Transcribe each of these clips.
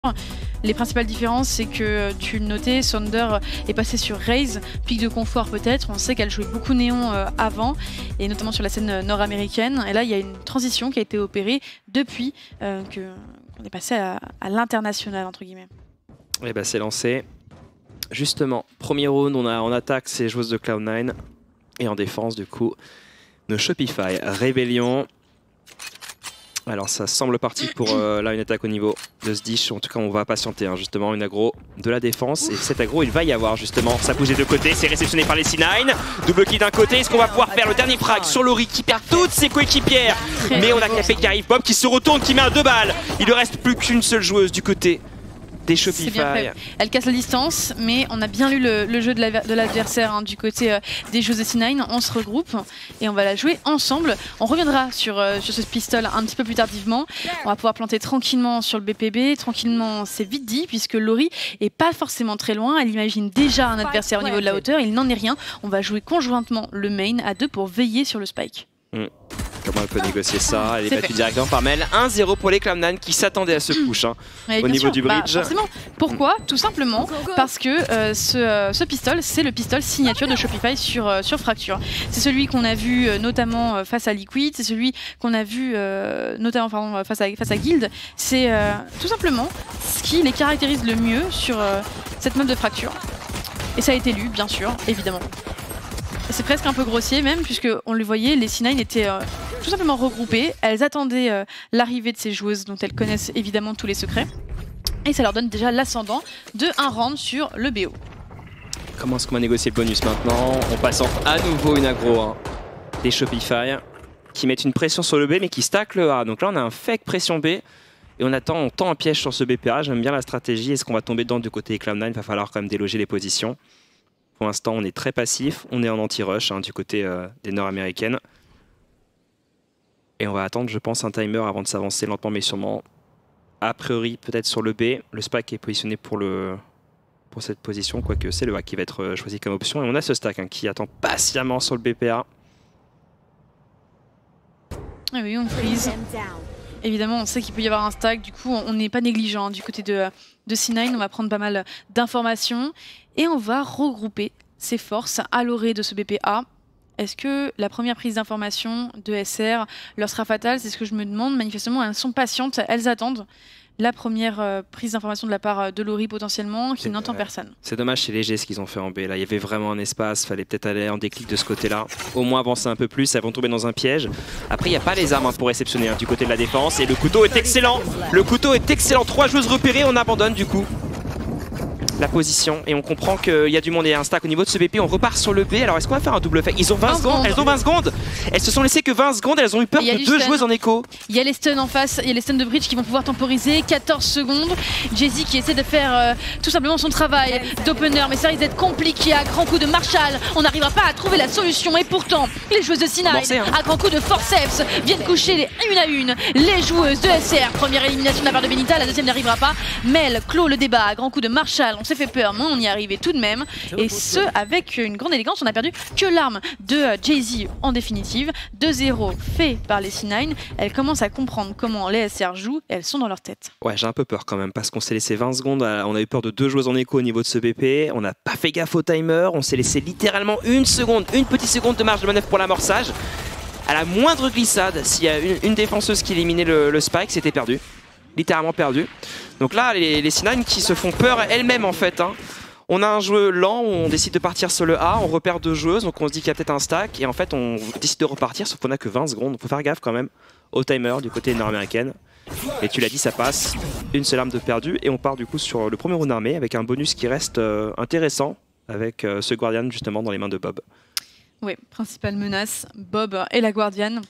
Les principales différences, c'est que tu le notais, Thunder est passé sur Raze, pic de confort peut-être. On sait qu'elle jouait beaucoup Néon avant, et notamment sur la scène nord-américaine. Et là, il y a une transition qui a été opérée depuis qu'on est passé à l'international, entre guillemets. Et bah c'est lancé. Justement, premier round, on a en attaque ces joueuses de Cloud9. Et en défense, du coup, nos Shopify. Rébellion. Alors ça semble parti pour là une attaque au niveau de ce dish. En tout cas on va patienter justement une aggro de la défense. Et cet aggro il va y avoir justement. Ça bouge des deux côtés, c'est réceptionné par les C9. Double kill d'un côté, est-ce qu'on va pouvoir faire le dernier frag sur Laurie qui perd toutes ses coéquipières? Mais on a Capé qui arrive, Bob qui se retourne, qui met un 2 balles. Il ne reste plus qu'une seule joueuse du côté des Shopify. Elle casse la distance, mais on a bien lu le jeu de l'adversaire du côté des joueuses de C9. On se regroupe et on va la jouer ensemble. On reviendra sur ce pistol un petit peu plus tardivement. On va pouvoir planter tranquillement sur le BPB. Tranquillement, c'est vite dit, puisque Laurie est pas forcément très loin. Elle imagine déjà un adversaire au niveau de la hauteur. Il n'en est rien. On va jouer conjointement le main à deux pour veiller sur le spike. Comment elle peut négocier ça? Elle est battue directement par Mel. 1-0 pour les Cloud9 qui s'attendaient à ce push au niveau du bridge. Forcément. Pourquoi? Tout simplement parce que ce pistol, c'est le pistol signature de Shopify sur Fracture. C'est celui qu'on a vu notamment face à Liquid, c'est celui qu'on a vu notamment face à Guild. C'est tout simplement ce qui les caractérise le mieux sur cette map de Fracture. Et ça a été lu, bien sûr, évidemment. C'est presque un peu grossier même, puisqu'on le voyait, les C9 étaient tout simplement regroupées. Elles attendaient l'arrivée de ces joueuses dont elles connaissent évidemment tous les secrets. Et ça leur donne déjà l'ascendant de un round sur le BO. Comment est-ce qu'on va négocier le bonus maintenant? On passe à nouveau une aggro des Shopify qui mettent une pression sur le B mais qui stack le A. Donc là on a un fake pression B et on tend un piège sur ce BPA. J'aime bien la stratégie. Est-ce qu'on va tomber dedans du côté Cloud9? Il va falloir quand même déloger les positions. Pour l'instant, on est très passif, on est en anti-rush du côté des nord-américaines. Et on va attendre, je pense, un timer avant de s'avancer lentement mais sûrement. A priori, peut-être sur le B. Le spike est positionné pour cette position, quoique c'est le A qui va être choisi comme option. Et on a ce stack qui attend patiemment sur le BPA. Ah oui, on freeze. Évidemment, on sait qu'il peut y avoir un stack, du coup, on n'est pas négligent du côté de C9. On va prendre pas mal d'informations et on va regrouper ses forces à l'orée de ce BPA. Est-ce que la première prise d'information de SR leur sera fatale? C'est ce que je me demande. Manifestement, elles sont patientes, elles attendent la première prise d'information de la part de Laurie potentiellement, qui n'entend personne. C'est dommage, c'est léger ce qu'ils ont fait en B. Là, il y avait vraiment un espace, fallait peut-être aller en déclic de ce côté-là. Au moins avancer un peu plus, elles vont tomber dans un piège. Après, il n'y a pas les armes pour réceptionner du côté de la défense. Et le couteau est excellent. Le couteau est excellent. 3 joueuses repérées, on abandonne du coup la position et on comprend qu'il y a du monde et un stack au niveau de ce BP. On repart sur le B. Alors est-ce qu'on va faire un double fake? Ils ont 20 secondes. Elles ont 20 secondes. Elles se sont laissées que 20 secondes. Elles ont eu peur de 2 joueuses en écho. Il y a les stuns en face. Il y a les stuns de bridge qui vont pouvoir temporiser. 14 secondes. Jay-Z qui essaie de faire tout simplement son travail d'opener. Mais ça risque d'être compliqué. À grand coup de Marshall, on n'arrivera pas à trouver la solution. Et pourtant, les joueuses de C9, à grand coup de Forceps, viennent coucher une à une les joueuses de SR. Première élimination de la part de Benita. La deuxième n'arrivera pas. Mel clôt le débat. À grand coup de Marshall. On s'est fait peur, mais on y est arrivé tout de même. Et ce, avec une grande élégance. On a perdu que l'arme de Jay-Z en définitive. 2-0 fait par les C9. Elles commencent à comprendre comment les SR jouent. Et elles sont dans leur tête. Ouais, j'ai un peu peur quand même parce qu'on s'est laissé 20 secondes. On a eu peur de 2 joueuses en écho au niveau de ce BP. On n'a pas fait gaffe au timer. On s'est laissé littéralement une petite seconde de marge de manœuvre pour l'amorçage. À la moindre glissade, s'il y a une défenseuse qui éliminait le spike, c'était perdu. Littéralement perdu. Donc là, les C9 qui se font peur elles-mêmes en fait. On a un jeu lent où on décide de partir sur le A, on repère 2 joueuses, donc on se dit qu'il y a peut-être un stack. Et en fait, on décide de repartir, sauf qu'on a que 20 secondes. Il faut faire gaffe quand même au timer du côté nord-américaine. Et tu l'as dit, ça passe. Une seule arme de perdu. Et on part du coup sur le premier round armé avec un bonus qui reste intéressant avec ce Guardian justement dans les mains de Bob. Oui, principale menace, Bob et la Guardian.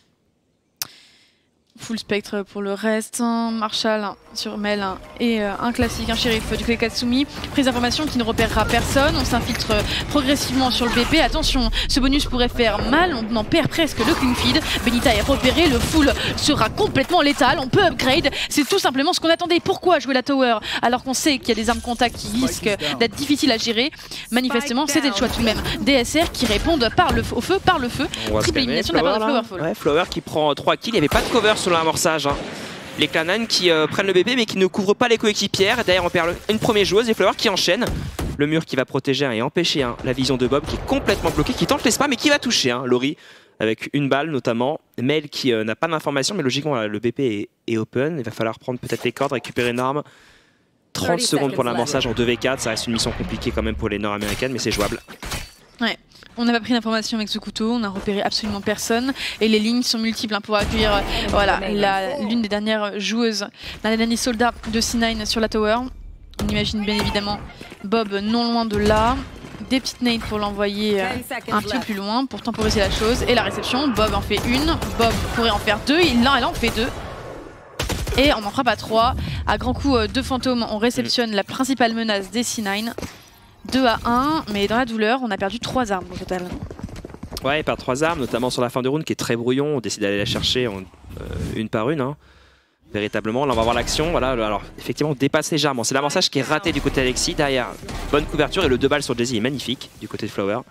Full spectre pour le reste, Marshall sur Mel et un classique, un shérif du côté Katsumi. Prise d'information qui ne repérera personne, on s'infiltre progressivement sur le BP. Attention, ce bonus pourrait faire mal, on en perd presque le clean feed. Benita est repéré, le full sera complètement létal, on peut upgrade. C'est tout simplement ce qu'on attendait. Pourquoi jouer la tower alors qu'on sait qu'il y a des armes contact qui risquent d'être difficiles à gérer? Manifestement, c'était le choix tout de même. DSR qui répondent au feu par le feu. Triple élimination de la part de Flowerfall. Ouais, Flower qui prend 3 kills, il n'y avait pas de cover sur l'amorçage. Les Cloud9 qui prennent le BP mais qui ne couvrent pas les coéquipières. Derrière on perd une première joueuse, les Flowers qui enchaînent. Le mur qui va protéger et empêcher la vision de Bob qui est complètement bloquée, qui tente les spams mais qui va toucher Laurie avec une balle notamment. Mel qui n'a pas d'information mais logiquement le BP est open. Il va falloir prendre peut-être les cordes, récupérer une arme. 30 secondes pour l'amorçage en 2v4, ça reste une mission compliquée quand même pour les nord-américaines mais c'est jouable. Ouais. On n'a pas pris d'informations avec ce couteau, on n'a repéré absolument personne et les lignes sont multiples pour accueillir l'une des dernières joueuses, l'un des derniers soldats de C9 sur la tower. On imagine bien évidemment Bob non loin de là, des petites nades pour l'envoyer un peu plus loin pour temporiser la chose et la réception. Bob en fait une, Bob pourrait en faire deux, elle en fait deux. Et on n'en fera pas trois. À grands coups de fantômes, on réceptionne la principale menace des C9. 2-1, mais dans la douleur, on a perdu 3 armes au total. Ouais, il perd 3 armes, notamment sur la fin de round qui est très brouillon. On décide d'aller la chercher une par une. Véritablement, là on va voir l'action. Voilà, alors effectivement, on dépasse légèrement. C'est l'amorçage qui est raté du côté d'Alexis. Derrière, bonne couverture et le 2 balles sur Jayzee est magnifique du côté de Flower.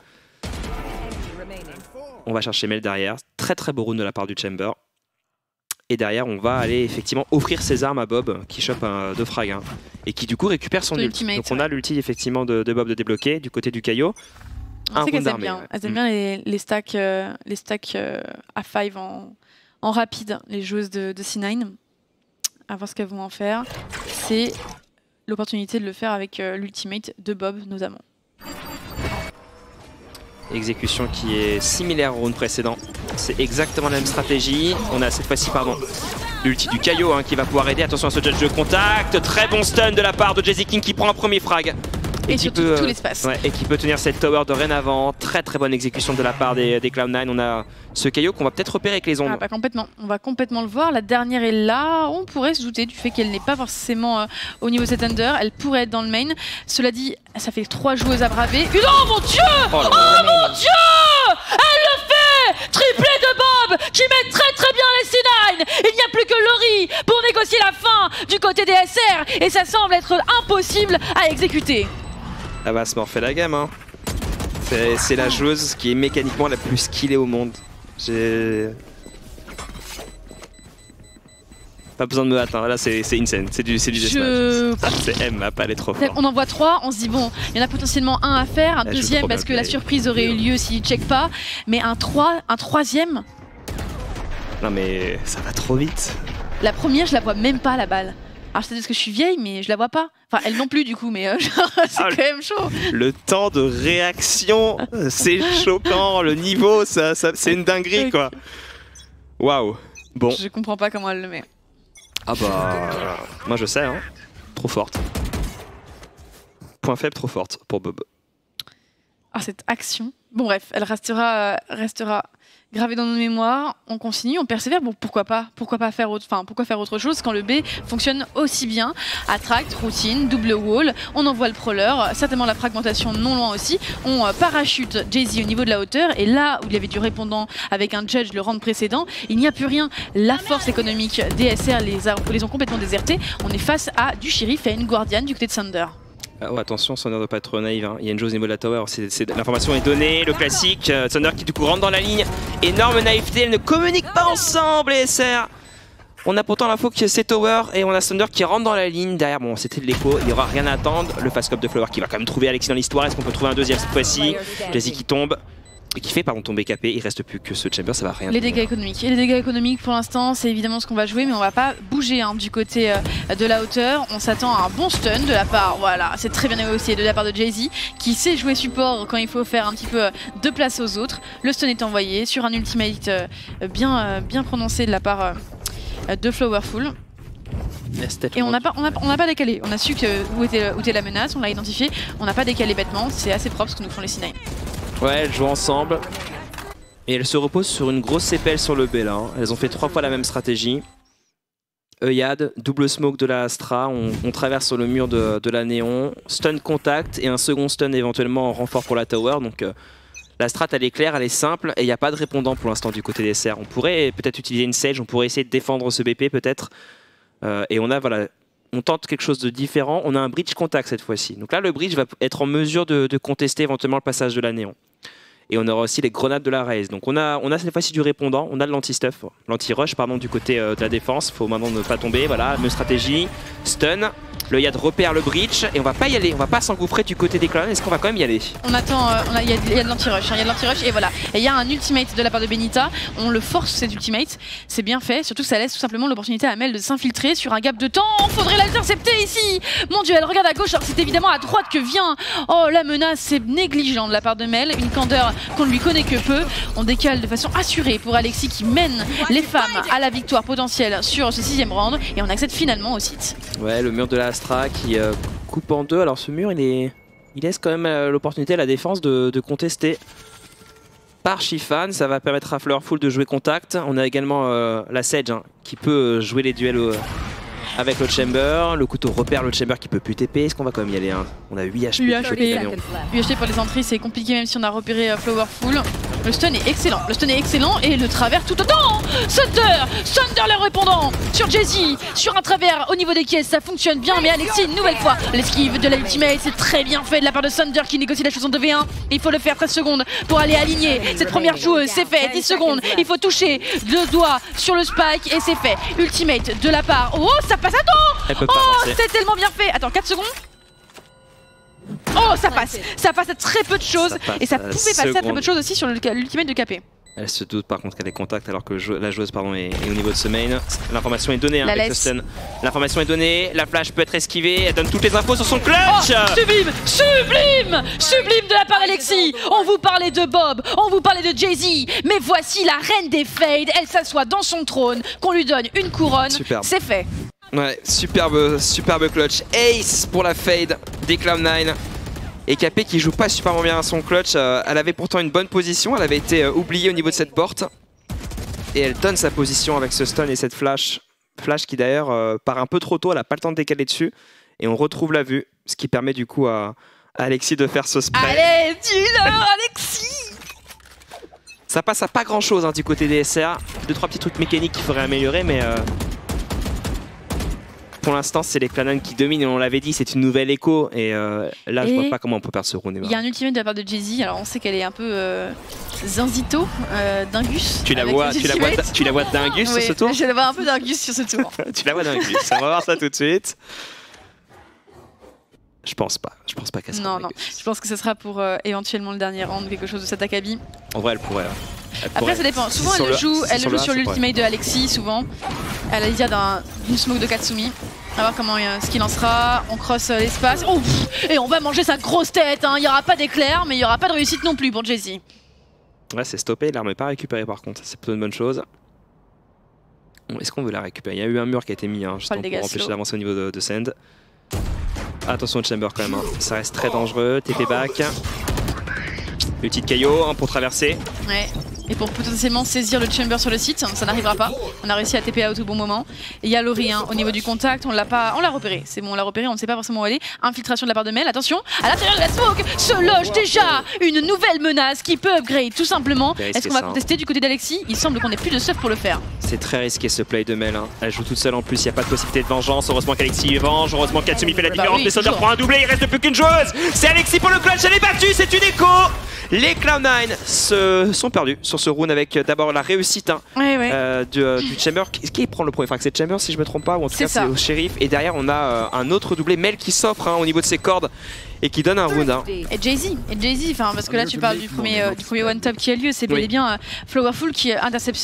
On va chercher Mel derrière. Très très beau round de la part du Chamber. Et derrière, on va aller effectivement offrir ses armes à Bob qui chope 2 frags et qui du coup récupère son ult. Donc on a l'ulti effectivement de Bob de débloquer du côté du Caillot. On sait qu'elles aiment bien, les stacks, à 5 en rapide, les joueuses de C9. À voir ce qu'elles vont en faire. C'est l'opportunité de le faire avec l'ultimate de Bob notamment. Exécution qui est similaire au round précédent. C'est exactement la même stratégie. On a cette fois-ci, l'ulti du Caillot qui va pouvoir aider. Attention à ce judge de contact. Très bon stun de la part de Jayzee King qui prend un premier frag. Et qui peut, tout l'espace. Ouais, et qui peut tenir cette tower dorénavant. Très très bonne exécution de la part des Cloud9. On a ce Caillot qu'on va peut-être repérer avec les ondes. Pas complètement. On va complètement le voir. La dernière est là. On pourrait se douter du fait qu'elle n'est pas forcément au niveau de cette under. Elle pourrait être dans le main. Cela dit, ça fait 3 joueuses à braver. Oh mon dieu! Oh mon dieu! Elle le fait! Triplé de Bob qui met très très bien les C9. Il n'y a plus que Laurie pour négocier la fin du côté des SR. Et ça semble être impossible à exécuter. Elle va se morfer la gamme. C'est la joueuse qui est mécaniquement la plus skillée au monde. J'ai pas besoin de me battre. Là, c'est insane. C'est du deathmatch. C'est M, pas aller trop fort. On en voit 3, on se dit bon, il y en a potentiellement un à faire, un deuxième parce que la surprise aurait eu lieu s'il check pas. Mais un troisième. Non mais ça va trop vite. La première, je la vois même pas la balle. Alors c'est parce que je suis vieille, mais je la vois pas. Enfin, elle non plus du coup, mais c'est quand même chaud. Le temps de réaction, c'est choquant. Le niveau, c'est une dinguerie quoi. Waouh. Bon. Je comprends pas comment elle le met. Ah bah, moi je sais. Trop forte. Point faible, trop forte pour Bob. Ah cette action. Bon bref, elle restera gravée dans nos mémoires. On continue, on persévère. Bon pourquoi pas faire autre chose quand le B fonctionne aussi bien. Attract, routine, double wall. On envoie le prowler, certainement la fragmentation non loin aussi. On parachute Jayzee au niveau de la hauteur et là où il y avait du répondant avec un judge le round précédent, il n'y a plus rien. La force économique des SR les ont complètement désertés. On est face à du shérif et à une guardiane du côté de Thunder. Oh, attention, Thunder ne doit pas être trop naïve. Il y a une joueuse au niveau de la tower. L'information est donnée, le classique. Thunder qui du coup rentre dans la ligne. Énorme naïveté, elles ne communiquent pas ensemble les SR. On a pourtant l'info que c'est tower et on a Thunder qui rentre dans la ligne. Derrière, bon, c'était de l'écho, il n'y aura rien à attendre. Le fast cop de Flower qui va quand même trouver Alexis dans l'histoire. Est-ce qu'on peut trouver un deuxième cette fois-ci? Jayzee qui tombe. Et qui fait tomber KP, il reste plus que ce Chamber, ça va rien. Les dégâts économiques. Et les dégâts économiques pour l'instant c'est évidemment ce qu'on va jouer mais on va pas bouger du côté de la hauteur. On s'attend à un bon stun de la part, voilà, c'est très bien négocié de la part de Jayzee qui sait jouer support quand il faut faire un petit peu de place aux autres. Le stun est envoyé sur un ultimate bien prononcé de la part de Flowerful. Et on n'a pas décalé, on a su où était la menace, on l'a identifié, on n'a pas décalé bêtement, c'est assez propre ce que nous font les C9. Ouais, elles jouent ensemble. Et elles se reposent sur une grosse CPL sur le B là. Elles ont fait 3 fois la même stratégie. Œillade, double smoke de la Astra, on traverse sur le mur de la Néon. Stun contact et un second stun éventuellement en renfort pour la tower. Donc la strat elle est claire, elle est simple et il n'y a pas de répondant pour l'instant du côté des SR. On pourrait peut-être utiliser une Sage, on pourrait essayer de défendre ce BP peut-être. Et on tente quelque chose de différent. On a un bridge contact cette fois-ci. Donc là le bridge va être en mesure de contester éventuellement le passage de la Néon. Et on aura aussi les grenades de la Raze. Donc on a cette fois-ci du répondant, on a de l'anti-stuff, l'anti-rush pardon du côté de la défense. Faut maintenant ne pas tomber, voilà, même stratégie, stun. Le Yad repère le breach et on va pas y aller, on va pas s'engouffrer du côté des Clown. Est-ce qu'on va quand même y aller? On attend, il y a de l'anti-rush, il y a de l'anti-rush et voilà. Et il y a un ultimate de la part de Benita, on le force cet ultimate, c'est bien fait, surtout que ça laisse tout simplement l'opportunité à Mel de s'infiltrer sur un gap de temps. Faudrait l'intercepter ici. Mon Dieu, elle regarde à gauche alors c'est évidemment à droite que vient. Oh la menace, c'est négligent de la part de Mel, une candeur qu'on ne lui connaît que peu. On décale de façon assurée pour Alexis qui mène les femmes à la victoire potentielle sur ce 6ème round et on accède finalement au site. Ouais, le mur de la Astra qui coupe en deux. Alors ce mur, il laisse quand même l'opportunité à la défense de contester. Par Shifan, ça va permettre à Flowerful de jouer contact. On a également la Sage qui peut jouer les duels avec le Chamber. Le couteau repère le Chamber qui peut plus TP. Est-ce qu'on va quand même y aller? On a 8 HP. 8 HP pour les entrées, c'est compliqué même si on a repéré Flowerful. Le stun est excellent, et le travers tout autant. Thunder le répondant sur Jay-Z, sur un travers au niveau des caisses, ça fonctionne bien, mais Alexis une nouvelle fois, l'esquive de la ultimate, c'est très bien fait de la part de Thunder qui négocie la chose en 2v1. Il faut le faire 13 secondes pour aller aligner cette première joueuse, c'est fait, 10 secondes, il faut toucher le doigt sur le spike et c'est fait. Ultimate de la part, oh ça passe, attends, oh c'est tellement bien fait, attends 4 secondes. Oh ça passe à très peu de choses et ça pouvait passer à très peu de choses aussi sur l'ultimate de KP. Elle se doute par contre qu'elle est contact alors que la joueuse est au niveau de ce main. L'information est donnée avec ce stun. L'information est donnée, la flash peut être esquivée, elle donne toutes les infos sur son clutch. Oh, sublime de la part d'Alexis. On vous parlait de Bob, on vous parlait de Jay-Z, mais voici la reine des fades, elle s'assoit dans son trône, qu'on lui donne une couronne, c'est fait. Ouais, superbe clutch. Ace pour la fade des Cloud9. Et KP qui joue pas super bien à son clutch. Elle avait pourtant une bonne position, elle avait été oubliée au niveau de cette porte. Et elle donne sa position avec ce stun et cette flash. Flash qui d'ailleurs part un peu trop tôt, elle n'a pas le temps de décaler dessus. Et on retrouve la vue, ce qui permet du coup à Alexis de faire ce spray. Allez, dis-leur Alexis! Ça passe à pas grand chose du côté des SR. 2-3 petits trucs mécaniques qu'il faudrait améliorer, mais... Pour l'instant, c'est les Cloud9 qui dominent et on l'avait dit, c'est une nouvelle écho. Et là, je vois pas comment on peut perdre ce round. Il y a un ultimate de la part de Jay-Z. Alors, on sait qu'elle est un peu zinzito, dingus. Tu la vois dingus sur ce tour? Je la vois un peu dingus sur ce tour. Tu la vois dingus. On va voir ça tout de suite. Je pense pas qu'elle sera Non. Je pense que ce sera pour éventuellement le dernier round, quelque chose de cet Akabi. En vrai, elle pourrait. Après, ça dépend. Souvent, elle le joue sur l'ultimate de Alexis, souvent. Elle a l'idée d'une smoke de Katsumi. On va voir comment ce qu'il lancera. On crosse l'espace. Oh, et on va manger sa grosse tête. Il n'y aura pas d'éclair, mais il n'y aura pas de réussite non plus pour Jay-Z. Ouais, c'est stoppé. L'arme n'est pas récupérée par contre. C'est plutôt une bonne chose. Est-ce qu'on veut la récupérer? Il y a eu un mur qui a été mis juste pour empêcher d'avancer au niveau de Send. Attention au Chamber quand même. Ça reste très dangereux. TP back. Le petit caillot pour traverser. Ouais. Et pour potentiellement saisir le Chamber sur le site, ça n'arrivera pas. On a réussi à TP out au bon moment. Et il y a Laurie au niveau du contact, on l'a repéré. C'est bon, on l'a repéré, on ne sait pas forcément où aller. Infiltration de la part de Mel, attention, à l'intérieur de la smoke se loge déjà une nouvelle menace qui peut upgrade tout simplement. Est-ce qu'on va contester du côté d'Alexis? Il semble qu'on n'ait plus de stuff pour le faire. C'est très risqué ce play de Mel. Elle joue toute seule en plus, il n'y a pas de possibilité de vengeance. Heureusement qu'Alexis venge, heureusement Katsumi fait la différence. Les Thunder prend un doublé, il reste plus qu'une joueuse. C'est Alexis pour le clutch, elle est battue, c'est une écho. Les Cloud9 se sont perdus sur ce round avec d'abord la réussite du Chamber. Qui prend le premier frag? C'est Chamber si je me trompe pas, ou en tout cas c'est au shérif. Et derrière on a un autre doublé, Mel qui s'offre au niveau de ses cordes et qui donne un round. Et Jay-Z, parce que là tu parles du premier one-tap qui a lieu, c'est bel et bien Flowerful qui intercepte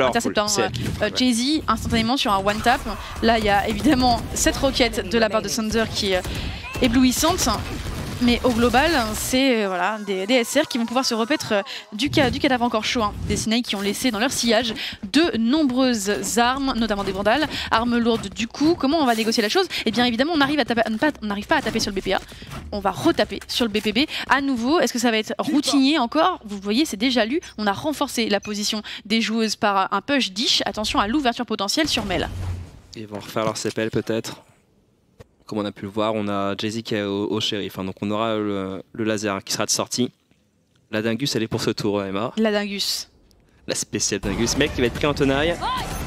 Jay-Z instantanément sur un one-tap. Là il y a évidemment cette roquette de la part de Thunder qui est éblouissante. Mais au global, c'est des SR qui vont pouvoir se repaître du cadavre encore chaud. Des Snakes qui ont laissé dans leur sillage de nombreuses armes, notamment des vandales, armes lourdes du coup. Comment on va négocier la chose? Et bien évidemment, on n'arrive pas à taper sur le BPA. On va retaper sur le BPB. À nouveau, est-ce que ça va être routinier encore? Vous voyez, c'est déjà lu. On a renforcé la position des joueuses par un push dish. Attention à l'ouverture potentielle sur Mel. Ils vont refaire leur CPL peut-être. Comme on a pu le voir, on a Jay-Z qui est au shérif, donc on aura le laser qui sera de sortie. La Dingus, elle est pour ce tour, Emma. La Dingus. La spéciale Dingus. Mec qui va être pris en tenaille.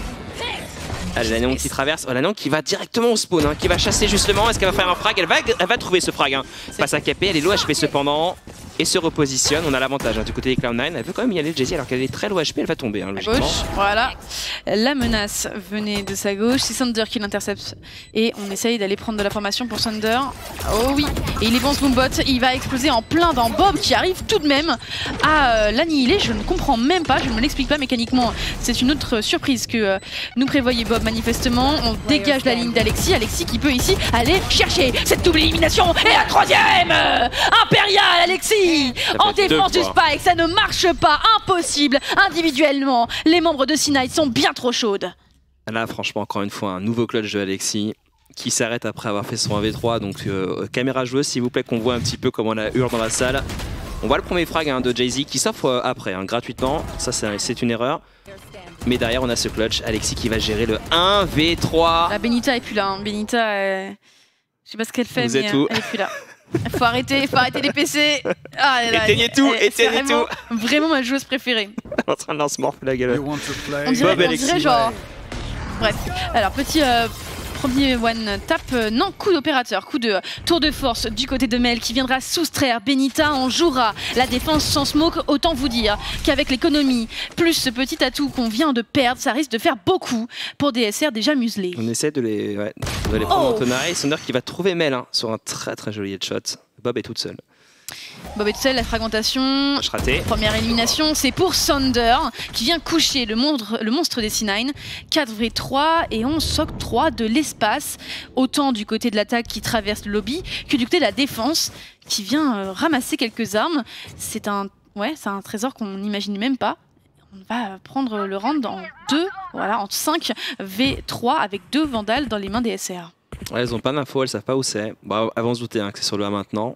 Allez, la Néon qui traverse. Oh, la Néon qui va directement au spawn, qui va chasser justement. Est-ce qu'elle va faire un frag? Elle va trouver ce frag. Passe à KP, elle est low HP cependant. et se repositionne. On a l'avantage du côté des Cloud9. Elle veut quand même y aller Jessie alors qu'elle est très low HP, elle va tomber logiquement. Gauche, voilà. La menace venait de sa gauche, c'est Thunder qui l'intercepte et on essaye d'aller prendre de la formation pour Thunder. Oh oui, et il est bon ce Boombot, il va exploser en plein dans Bob qui arrive tout de même à l'annihiler. Je ne comprends même pas, je ne me l'explique pas mécaniquement. C'est une autre surprise que nous prévoyait Bob manifestement. On dégage la ligne d'Alexis, Alexis qui peut ici aller chercher cette double élimination. Et la troisième Impérial Alexis en défense du Spike, ça ne marche pas, impossible. Individuellement, les membres de C9 sont bien trop chaudes. Là franchement encore une fois un nouveau clutch de Alexis qui s'arrête après avoir fait son 1v3. Donc caméra joueuse s'il vous plaît qu'on voit un petit peu comment on hurle dans la salle. On voit le premier frag de Jay-Z qui s'offre après gratuitement, ça c'est une erreur. Mais derrière on a ce clutch, Alexis qui va gérer le 1v3. La Benita est plus là, Benita, je sais pas ce qu'elle fait mais elle est plus là. Faut arrêter les PC. Ah, éteignez tout, éteignez tout. Vraiment ma joueuse préférée. En train de lancer morph la gueule. On dirait genre... Bref, alors petit... premier one tap, non, coup d'opérateur, coup de tour de force du côté de Mel qui viendra soustraire Benita. On jouera la défense sans smoke, autant vous dire qu'avec l'économie, plus ce petit atout qu'on vient de perdre, ça risque de faire beaucoup pour des SR déjà muselés. On essaie de les prendre en tenaille. Thunder qui va trouver Mel sur un très très joli headshot. Bob est toute seule. Bob est tout seul, la fragmentation, première élimination, c'est pour Thunder qui vient coucher le monstre des C9. 4v3 et on s'octroie de l'espace, autant du côté de l'attaque qui traverse le lobby que du côté de la défense qui vient ramasser quelques armes. C'est un trésor qu'on n'imagine même pas. On va prendre le round en 2, voilà, en 5v3 avec 2 vandales dans les mains des SR. Ouais, elles n'ont pas d'infos, elles savent pas où c'est. Bon, avant de se douter que c'est sur le A maintenant.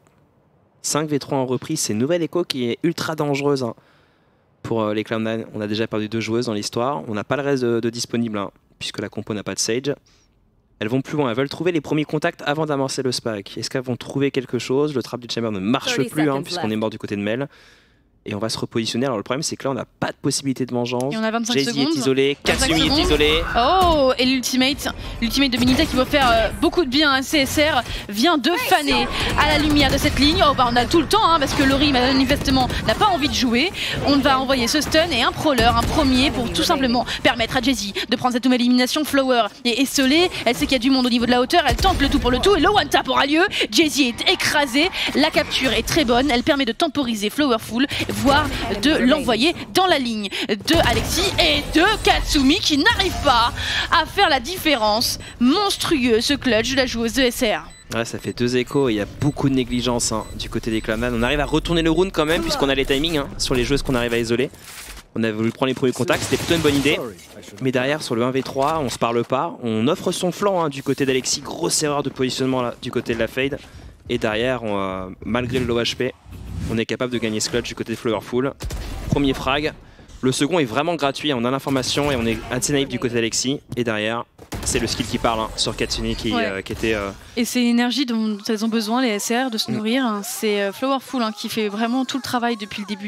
5v3 en reprise, c'est une nouvelle écho qui est ultra dangereuse pour les Cloud9. On a déjà perdu 2 joueuses dans l'histoire. On n'a pas le reste de disponible puisque la compo n'a pas de Sage. Elles vont plus loin, elles veulent trouver les premiers contacts avant d'amorcer le spike. Est-ce qu'elles vont trouver quelque chose? Le trap du chamber ne marche plus puisqu'on est mort du côté de Mel. Et on va se repositionner. Alors le problème c'est que là on n'a pas de possibilité de vengeance. Et on a 25 Jay-Z secondes. est isolé, Katsumi est isolé. Oh, et l'ultimate de Benita qui va faire beaucoup de bien à CSR vient de faner à la lumière de cette ligne. Oh bah on a tout le temps parce que Laurie manifestement n'a pas envie de jouer. On va envoyer ce stun et un prowler, un premier pour tout simplement permettre à Jay-Z de prendre cette nouvelle élimination. Flower est esselée, elle sait qu'il y a du monde au niveau de la hauteur, elle tente le tout pour le tout et le one tap aura lieu. Jay-Z est écrasé, la capture est très bonne, elle permet de temporiser Flowerful, voire de l'envoyer dans la ligne de Alexis et de Katsumi qui n'arrive pas à faire la différence. Monstrueux ce clutch de la joueuse de SR. Ouais, ça fait 2 échos et il y a beaucoup de négligence du côté des Cloud9. On arrive à retourner le round quand même puisqu'on a les timings sur les joueuses qu'on arrive à isoler. On a voulu prendre les premiers contacts, c'était plutôt une bonne idée. Mais derrière sur le 1v3, on se parle pas. On offre son flanc du côté d'Alexis. Grosse erreur de positionnement là, du côté de la fade. Et derrière, malgré le low HP, on est capable de gagner ce clutch du côté de Flowerful. Premier frag. Le second est vraiment gratuit, on a l'information et on est assez naïf du côté d'Alexis. Et derrière, c'est le skill qui parle sur Katsuni qui était... Et c'est l'énergie dont elles ont besoin, les SR, de se nourrir. C'est Flowerful qui fait vraiment tout le travail depuis le début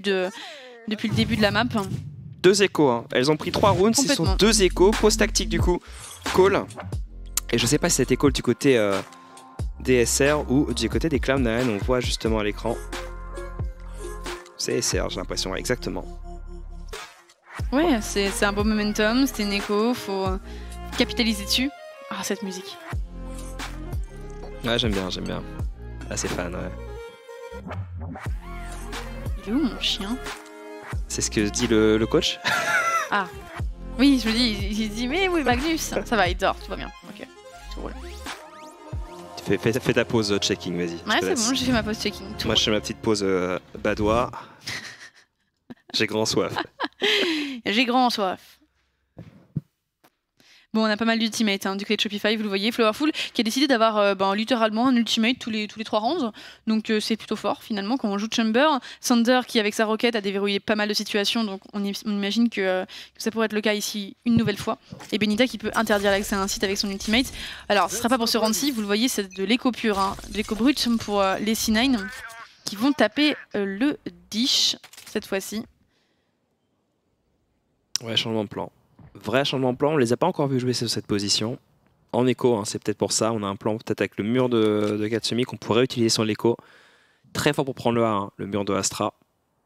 de la map. 2 échos, elles ont pris 3 rounds, ce sont 2 échos. Pause tactique du coup, call. Et je sais pas si c'était call du côté des SR ou du côté des Cloud9, on voit justement à l'écran. C'est SR, j'ai l'impression, exactement. Ouais, c'est un beau momentum, c'était une écho, faut capitaliser dessus. Ah, cette musique. Ouais, j'aime bien. Assez fan, ouais. Il est où mon chien? C'est ce que dit le coach. Ah, oui, je me dis, il dit, mais oui, Magnus, ça va, il dort, tout va bien. Ok, tout roule. Fais ta pause checking, vas-y. Ouais, c'est bon, j'ai fait ma pause checking. Moi, je fais ma petite pause badois. J'ai grand soif. J'ai grand soif. Bon, on a pas mal d'ultimates du côté de Shopify, vous le voyez. Flowerful qui a décidé d'avoir littéralement un ultimate tous les 3 rounds. Donc c'est plutôt fort finalement quand on joue Chamber. Thunder qui avec sa roquette a déverrouillé pas mal de situations. Donc on imagine que ça pourrait être le cas ici une nouvelle fois. Et Benita qui peut interdire l'accès à un site avec son ultimate. Alors ce sera pas pour ce round-ci, vous le voyez, c'est de l'écho pur, de l'écho brut pour les C9 qui vont taper le dish cette fois-ci. Ouais, changement de plan. Vrai changement de plan, on les a pas encore vus jouer sur cette position. En écho, c'est peut-être pour ça. On a un plan peut-être avec le mur de Katsumi qu'on pourrait utiliser sur l'écho. très fort pour prendre le A, hein, le mur de Astra.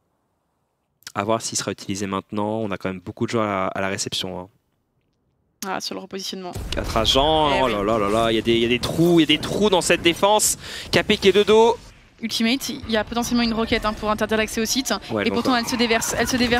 À voir s'il sera utilisé maintenant. On a quand même beaucoup de joueurs à la réception. Hein. Ah, sur le repositionnement. 4 agents, oh là là là là, il y a des trous dans cette défense. KP qui est de dos. Ultimate, il y a potentiellement une roquette hein, pour interdire l'accès au site. Ouais, et pourtant elle se déverse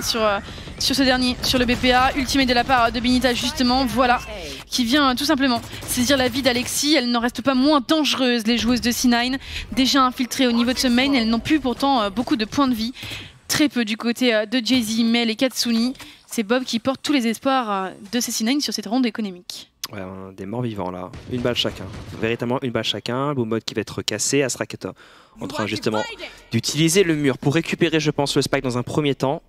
sur ce dernier, sur le BPA. Ultimate de la part de Benita justement, voilà, qui vient tout simplement saisir la vie d'Alexis. Elle n'en reste pas moins dangereuse, les joueuses de C9. Déjà infiltrées au niveau de ce main, elles n'ont plus pourtant beaucoup de points de vie. Très peu du côté de Jay-Z, Mel et Katsuni. C'est Bob qui porte tous les espoirs de ces C9 sur cette ronde économique. Ouais, des morts vivants là, une balle chacun, véritablement une balle chacun. Boomod qui va être cassé, Astra qui est en train justement d'utiliser le mur pour récupérer je pense le spike dans un premier temps.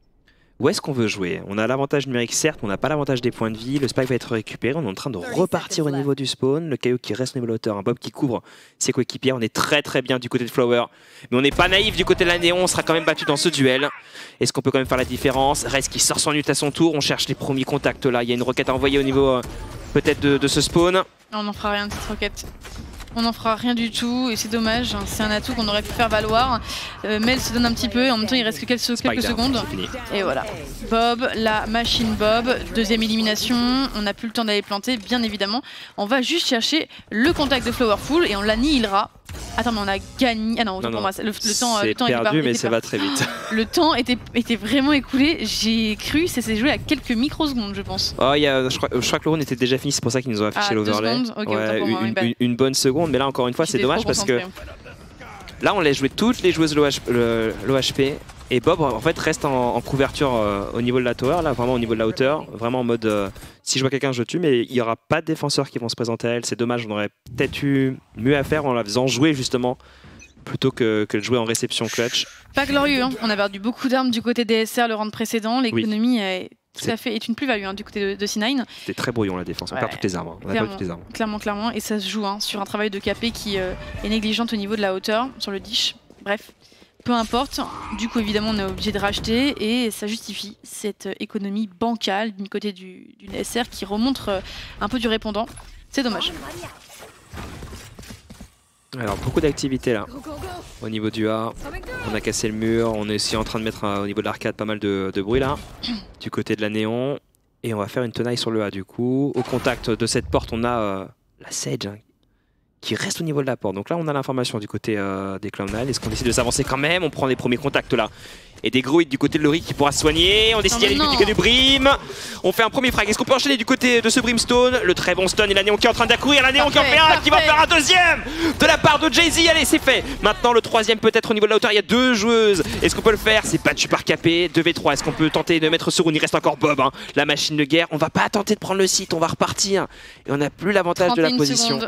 Où est-ce qu'on veut jouer? On a l'avantage numérique certes, mais on n'a pas l'avantage des points de vie. Le spike va être récupéré, on est en train de repartir au niveau du spawn. Le caillou qui reste au niveau de l'auteur, un Bob qui couvre ses coéquipiers. On est très bien du côté de Flower, mais on n'est pas naïf du côté de la Néon. On sera quand même battu dans ce duel. Est-ce qu'on peut quand même faire la différence? Rest qui sort son ult à son tour, on cherche les premiers contacts là. Il y a une roquette à envoyer au niveau peut-être de ce spawn. On n'en fera rien de cette roquette. On n'en fera rien du tout et c'est dommage, c'est un atout qu'on aurait pu faire valoir. Mel se donne un petit peu et en même temps il reste que quelques secondes. Et voilà. Bob, la machine Bob, deuxième élimination. On n'a plus le temps d'aller planter, bien évidemment. On va juste chercher le contact de Flowerful et on l'annihilera. Attends, mais on a gagné. Ah non, pour moi, le temps est perdu, mais ça va très vite. Le temps était vraiment écoulé. J'ai cru que ça s'est joué à quelques microsecondes, je pense. Oh, je crois que le round était déjà fini, c'est pour ça qu'ils nous ont affiché l'overlay. Okay, ouais, une bonne seconde, mais là encore une fois, c'est dommage parce que là, on laisse jouer toutes les joueuses l'OHP. Et Bob en fait reste en couverture au niveau de la tower, là vraiment au niveau de la hauteur, vraiment en mode si je vois quelqu'un je tue, mais il n'y aura pas de défenseurs qui vont se présenter à elle. C'est dommage, on aurait peut-être eu mieux à faire en la faisant jouer justement plutôt que de jouer en réception clutch. Pas glorieux, hein. On a perdu beaucoup d'armes du côté DSR le round précédent, l'économie est tout à fait est une plus-value hein, du côté de C9. C'était très brouillon la défense, on perd toutes les armes. Hein. On a perdu toutes les armes. Clairement, et ça se joue hein, sur un travail de KP qui est négligente au niveau de la hauteur, sur le dish. Bref. Peu importe, du coup évidemment on est obligé de racheter et ça justifie cette économie bancale du côté du SR qui remonte un peu du répondant. C'est dommage. Alors beaucoup d'activités là au niveau du A. On a cassé le mur, on est aussi en train de mettre au niveau de l'arcade pas mal de bruit là du côté de la Néon et on va faire une tenaille sur le A du coup. Au contact de cette porte on a la Sage hein, qui reste au niveau de la porte. Donc là, on a l'information du côté des Cloud9. Est-ce qu'on décide de s'avancer quand même? On prend les premiers contacts là. Et des gros hits du côté de Lori qui pourra se soigner. On décide d'aller du côté du Brim. On fait un premier frag. Est-ce qu'on peut enchaîner du côté de ce Brimstone? Le très bon stun et la Néon qui est en train d'accourir. La Néon qui en fait un, qui va faire un deuxième de la part de Jay-Z. Allez, c'est fait. Maintenant, le troisième peut-être au niveau de la hauteur. Il y a deux joueuses. Est-ce qu'on peut le faire? C'est battu par KP. 2v3. Est-ce qu'on peut tenter de mettre ce round? Il reste encore Bob, hein, la machine de guerre. On va pas tenter de prendre le site. On va repartir. Et on n'a plus l'avantage de la position.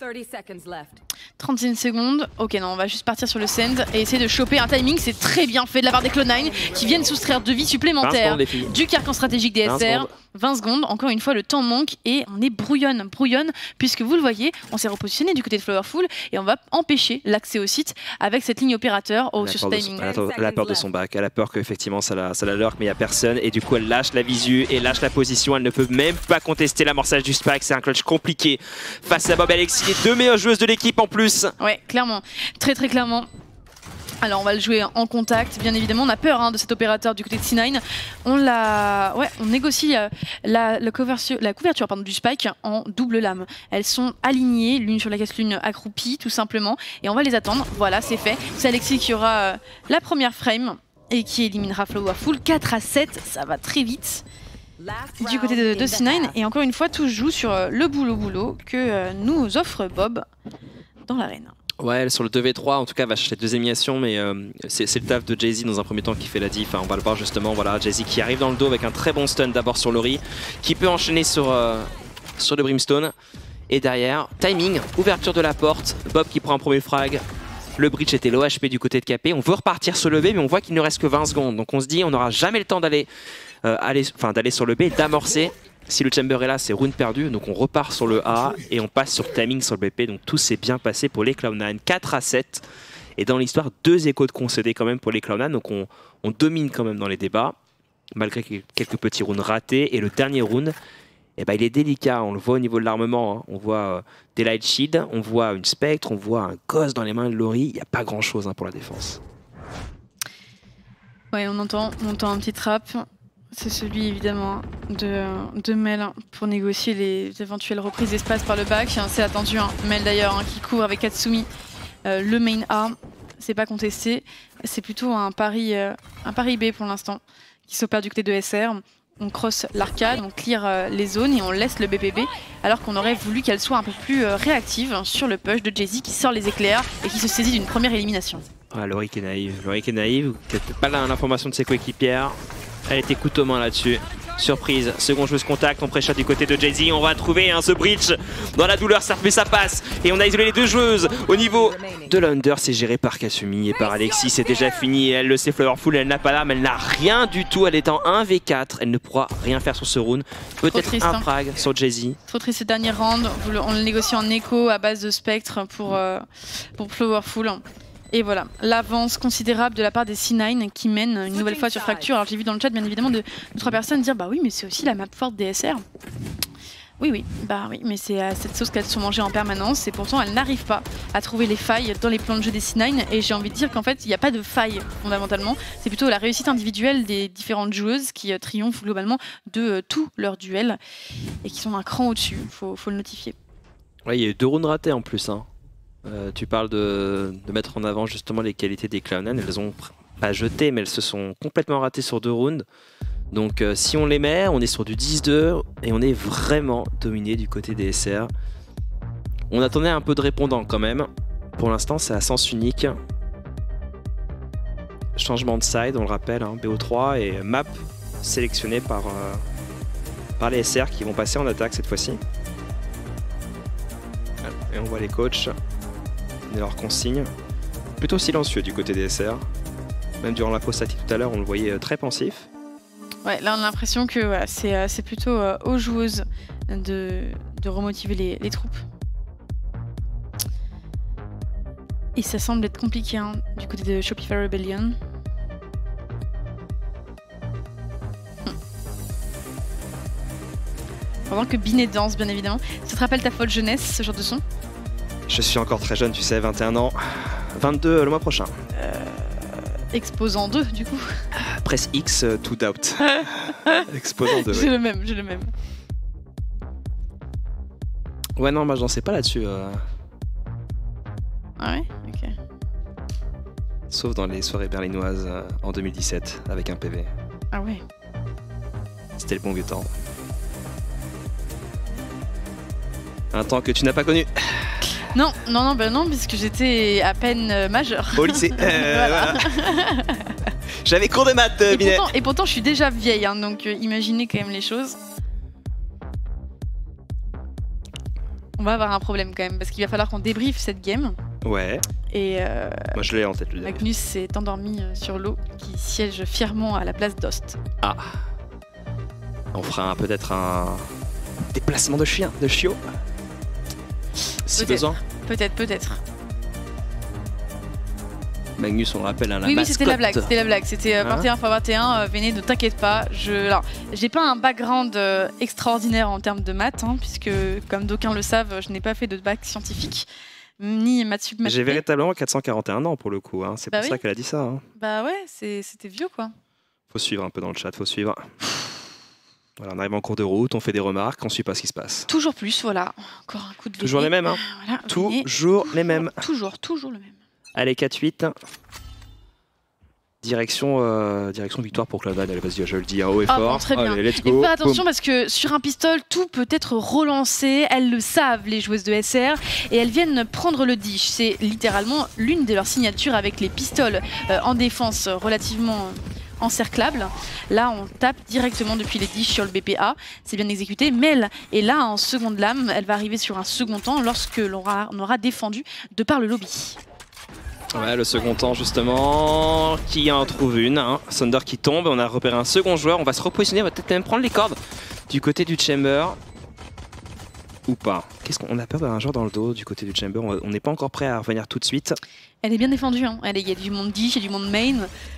31 secondes. Ok, non, on va juste partir sur le send et essayer de choper un timing. C'est très bien fait de la part des Cloud9 qui viennent soustraire de vie supplémentaire du carcan stratégique des SR. 20 secondes, encore une fois le temps manque et on est brouillonne puisque vous le voyez, on s'est repositionné du côté de Flowerful et on va empêcher l'accès au site avec cette ligne opérateur sur ce timing. Elle a peur de son bac, elle a peur qu'effectivement ça la lurk mais il n'y a personne et du coup elle lâche la visu et lâche la position, elle ne peut même pas contester l'amorçage du spike, c'est un clutch compliqué face à Bob et Alexis, les deux meilleures joueuses de l'équipe en plus. Ouais, clairement, très clairement. Alors on va le jouer en contact, bien évidemment, on a peur hein, de cet opérateur du côté de C9. On négocie la couverture du spike en double lame. Elles sont alignées, l'une sur la caisse, l'une accroupie tout simplement. Et on va les attendre, voilà c'est fait. C'est Alexis qui aura la première frame et qui éliminera Flowerful. 4-7, ça va très vite du côté de C9. Et encore une fois, tout se joue sur le boulot que nous offre Bob dans l'arène. Ouais, sur le 2v3, en tout cas, va chercher deux éliminations, mais c'est le taf de Jay-Z dans un premier temps qui fait la diff. Enfin, on va le voir justement. Voilà, Jay-Z qui arrive dans le dos avec un très bon stun d'abord sur Lori, qui peut enchaîner sur le Brimstone. Et derrière, timing, ouverture de la porte, Bob qui prend un premier frag. Le bridge était l'OHP du côté de KP. On veut repartir sur le B, mais on voit qu'il ne reste que 20 secondes. Donc on se dit, on n'aura jamais le temps d'aller sur le B et d'amorcer. Si le chamber est là, c'est round perdu, donc on repart sur le A et on passe sur timing sur le BP, donc tout s'est bien passé pour les Cloud9, 4-7. Et dans l'histoire, 2 échos de concédés quand même pour les Cloud9, donc on domine quand même dans les débats, malgré quelques petits rounds ratés. Et le dernier round Et ben, il est délicat, on le voit au niveau de l'armement, hein. On voit des Light Shield, on voit une Spectre, on voit un Ghost dans les mains de Laurie, il n'y a pas grand chose pour la défense. Ouais, on entend un petit trap. C'est celui évidemment de Mel pour négocier les éventuelles reprises d'espace par le back. C'est attendu, hein. Mel d'ailleurs qui court avec Katsumi, le main A, c'est pas contesté. C'est plutôt un pari B pour l'instant qui s'opère du côté de SR. On cross l'arcade, on clear les zones et on laisse le BBB alors qu'on aurait voulu qu'elle soit un peu plus réactive sur le push de Jayzee qui sort les éclairs et qui se saisit d'une première élimination. Ah, Laurie qui est naïve, qui n'a pas l'information de ses coéquipières. Elle était couteau main là-dessus. Surprise, seconde joueuse contact, on pré-shot du côté de Jayzee. On va trouver ce bridge dans la douleur, ça fait ça passe. Et on a isolé les deux joueuses au niveau de l'under. C'est géré par Kasumi et par Alexis. C'est déjà fini. Elle le sait, Flowerful, elle n'a pas l'âme, elle n'a rien du tout. Elle est en 1v4. Elle ne pourra rien faire sur ce round. Peut-être un frag sur Jayzee. Trop triste ce dernier round. On le négocie en écho à base de Spectre pour Flowerful. Et voilà, l'avance considérable de la part des C9 qui mènent une nouvelle fois sur Fracture. Alors j'ai vu dans le chat bien évidemment de 3 personnes dire bah oui mais c'est aussi la map forte des SR. Oui, mais c'est à cette sauce qu'elles se sont mangées en permanence et pourtant elles n'arrivent pas à trouver les failles dans les plans de jeu des C9 et j'ai envie de dire qu'en fait il n'y a pas de faille fondamentalement, c'est plutôt la réussite individuelle des différentes joueuses qui triomphent globalement de tous leurs duels et qui sont un cran au-dessus, faut le notifier. Ouais, il y a eu 2 rounds ratés en plus, hein. Tu parles de mettre en avant justement les qualités des Cloud9, elles ont pas jeté mais elles se sont complètement ratées sur 2 rounds. Donc si on les met, on est sur du 10-2 et on est vraiment dominé du côté des SR. On attendait un peu de répondants quand même. Pour l'instant c'est à sens unique. Changement de side, on le rappelle, hein, BO3 et map sélectionné par les SR qui vont passer en attaque cette fois-ci. Et on voit les coachs et leurs consignes. Plutôt silencieux du côté des SR. Même durant la pause statique tout à l'heure, on le voyait très pensif. Ouais, là on a l'impression que voilà, c'est plutôt aux joueuses de remotiver les troupes. Et ça semble être compliqué hein, du côté de Shopify Rebellion. Pendant que Binet danse bien évidemment. Ça te rappelle ta folle jeunesse, ce genre de son? Je suis encore très jeune, tu sais, 21 ans. 22 le mois prochain. Exposant 2 du coup. Presse X, to doubt. Exposant 2. J'ai le même. Ouais, non, moi j'en sais pas là-dessus. Ah ouais? Ok. Sauf dans les soirées berlinoises en 2017 avec un PV. Ah ouais. C'était le bon vieux temps. Un temps que tu n'as pas connu. Non, puisque j'étais à peine majeure. Au lycée. Voilà. J'avais cours de maths, Binet. Et pourtant, je suis déjà vieille, hein, donc imaginez quand même les choses. On va avoir un problème quand même, parce qu'il va falloir qu'on débriefe cette game. Ouais. Et moi, je l'ai en tête, le débrief. Magnus s'est endormi sur l'eau, qui siège fièrement à la place d'Ost. Ah. On fera peut-être un déplacement de chien, de chiot. Si besoin. Peut-être. Magnus, on le rappelle, hein, la mascotte. Oui, c'était la blague. C'était 21x21. Venez, ne t'inquiète pas. J'ai pas un background extraordinaire en termes de maths, hein, puisque, comme d'aucuns le savent, je n'ai pas fait de bac scientifique, ni maths sup. J'ai véritablement 441 ans pour le coup. Hein. C'est pour ça qu'elle a dit ça. Hein. Bah ouais, c'était vieux quoi. Faut suivre un peu dans le chat, faut suivre. Voilà, on arrive en cours de route, on fait des remarques, on suit pas ce qui se passe. Toujours plus, voilà. Encore un coup de toujours les mêmes, hein. Voilà, toujours les mêmes. Toujours le même. Allez, 4-8. Direction victoire pour Cloud9. Allez, vas-y, je le dis haut et fort. Bon, très bien. Allez, let's go. Et fais attention parce que sur un pistol, tout peut être relancé. Elles le savent, les joueuses de SR. Et elles viennent prendre le dish. C'est littéralement l'une de leurs signatures avec les pistoles en défense relativement encerclable. Là, on tape directement depuis les dish sur le BPA. C'est bien exécuté. Mel est là en seconde lame. Elle va arriver sur un second temps lorsque l'on aura défendu de par le lobby. Ouais, le second temps justement, qui en trouve une, hein. Thunder qui tombe, on a repéré un second joueur, on va se repositionner, on va peut-être même prendre les cordes du côté du Chamber. Ou pas. Qu'est-ce qu'on a peur d'avoir un joueur dans le dos du côté du Chamber, on n'est pas encore prêt à revenir tout de suite. Elle est bien défendue, hein. Il y a du monde dish et du monde main.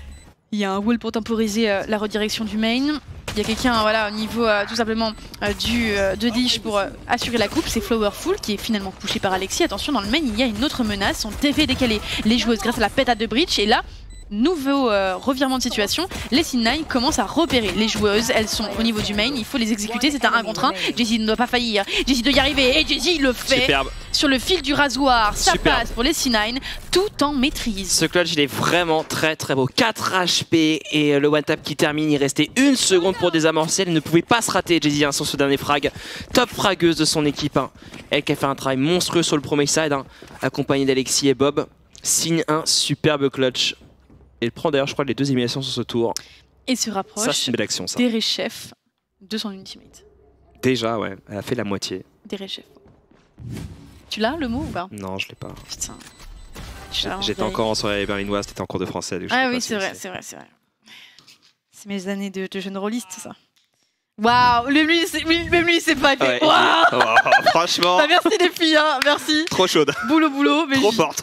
Il y a un wall pour temporiser la redirection du main. Il y a quelqu'un voilà, au niveau tout simplement de Dish pour assurer la coupe. C'est Flowerful qui est finalement couché par Alexis. Attention, dans le main, il y a une autre menace. On devait décaler les joueuses grâce à la pétate de Breach. Et là, nouveau revirement de situation, les C9 commencent à repérer les joueuses, elles sont au niveau du main, il faut les exécuter, c'est un 1 contre 1, Jayzee ne doit pas faillir, Jayzee doit y arriver, et Jayzee le fait. Superbe. Sur le fil du rasoir, ça Superbe. passe pour les C9, tout en maîtrise. Ce clutch il est vraiment très beau, 4 HP et le one tap qui termine, il restait 1 seconde pour désamorcer, elle ne pouvait pas se rater Jayzee hein, sur ce dernier frag, top fragueuse de son équipe, hein. Elle qui a fait un travail monstrueux sur le premier side, hein, accompagnée d'Alexis et Bob, signe un superbe clutch. Et prend d'ailleurs, je crois, les 2 éliminations sur ce tour. Et se rapproche Ça, c'est une belle action, ça. des Rechef de son ultimate. Déjà, ouais, elle a fait la moitié. Des Rechef. Tu l'as le mot ou pas? Non, je l'ai pas. Putain. J'étais encore en soirée berlinoise, t'étais en cours de français. Donc ah oui, c'est vrai. C'est mes années de jeune rôliste, ça. Waouh, même lui, c'est pas fait. Ouais, Waouh. franchement. Bah, merci les filles, hein, merci. Trop chaude. Boulot, mais trop forte.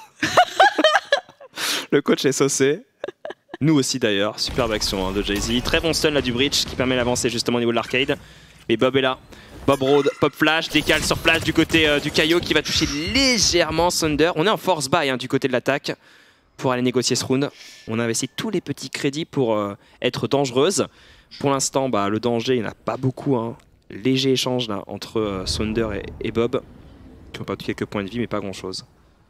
Le coach est saucé. Nous aussi d'ailleurs, superbe action hein, de Jayzee. Très bon stun là du Breach qui permet d'avancer justement au niveau de l'arcade. Mais Bob est là. Bob Road, pop flash, décale sur flash du côté du Kaio qui va toucher légèrement Thunder. On est en force buy hein, du côté de l'attaque pour aller négocier ce round. On a investi tous les petits crédits pour être dangereuse. Pour l'instant, bah, le danger, il n'y en a pas beaucoup. Hein. Léger échange là, entre Thunder et Bob qui ont perdu quelques points de vie mais pas grand chose.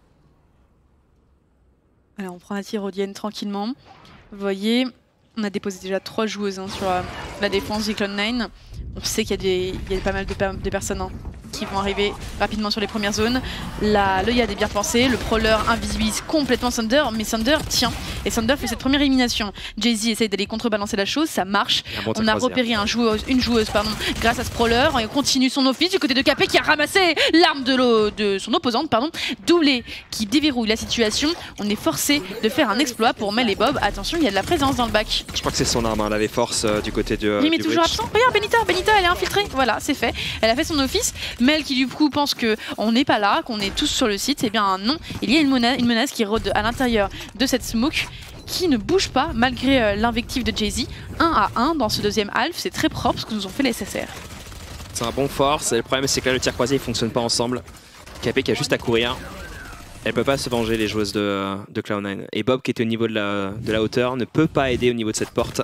Alors on prend la tyrolienne tranquillement. Vous voyez, on a déposé déjà 3 joueuses hein, sur la défense du Cloud9. On sait qu'il y a pas mal de personnes hein, qui vont arriver rapidement sur les premières zones. L'œil a des bien pensé, le prowler invisibilise complètement Thunder, mais Thunder tient. Et Thunder fait cette première élimination. Jayzee essaye d'aller contrebalancer la chose, ça marche. On a repéré une joueuse grâce à ce prowler. Et on continue son office du côté de KP qui a ramassé l'arme de son opposante. Doublé qui déverrouille la situation. On est forcé de faire un exploit pour Mel et Bob. Attention, il y a de la présence dans le bac. Je crois que c'est son arme, hein. Elle avait force du côté du oui, mais du toujours Breach. absent. Regarde, Benita, elle est infiltrée. Voilà, c'est fait. Elle a fait son office. Mel qui du coup pense qu'on n'est pas là, qu'on est tous sur le site. Eh bien non, il y a une menace qui rôde à l'intérieur de cette smoke qui ne bouge pas malgré l'invective de Jayzee. 1 à 1 dans ce deuxième half, c'est très propre ce que nous ont fait les SSR. C'est un bon force, et le problème c'est que là le tir croisé il fonctionne pas ensemble. KP qui a juste à courir. Elle peut pas se venger les joueuses de Cloud9. Et Bob qui était au niveau de la hauteur ne peut pas aider au niveau de cette porte.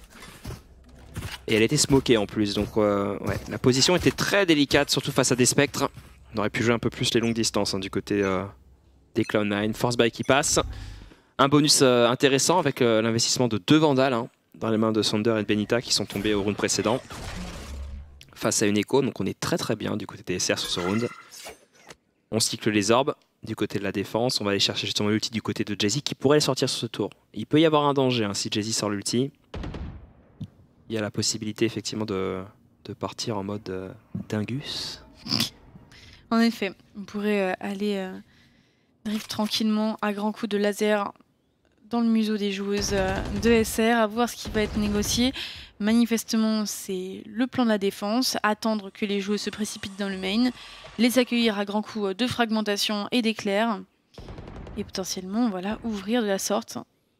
Et elle était smokée en plus, donc ouais, la position était très délicate, surtout face à des spectres. On aurait pu jouer un peu plus les longues distances hein, du côté des Cloud9. Force buy qui passe. Un bonus intéressant avec l'investissement de 2 vandales hein, dans les mains de Thunder et de Benita qui sont tombés au round précédent. Face à une écho, donc on est très bien du côté des SR sur ce round. On cycle les orbes du côté de la défense. On va aller chercher justement l'ulti du côté de Jayzee qui pourrait sortir sur ce tour. Il peut y avoir un danger hein, si Jayzee sort l'ulti. Il y a la possibilité effectivement de partir en mode dingus. En effet, on pourrait aller drift tranquillement à grands coups de laser dans le museau des joueuses de SR, à voir ce qui va être négocié. Manifestement, c'est le plan de la défense, attendre que les joueuses se précipitent dans le main, les accueillir à grands coups de fragmentation et d'éclairs, et potentiellement voilà, ouvrir de la sorte.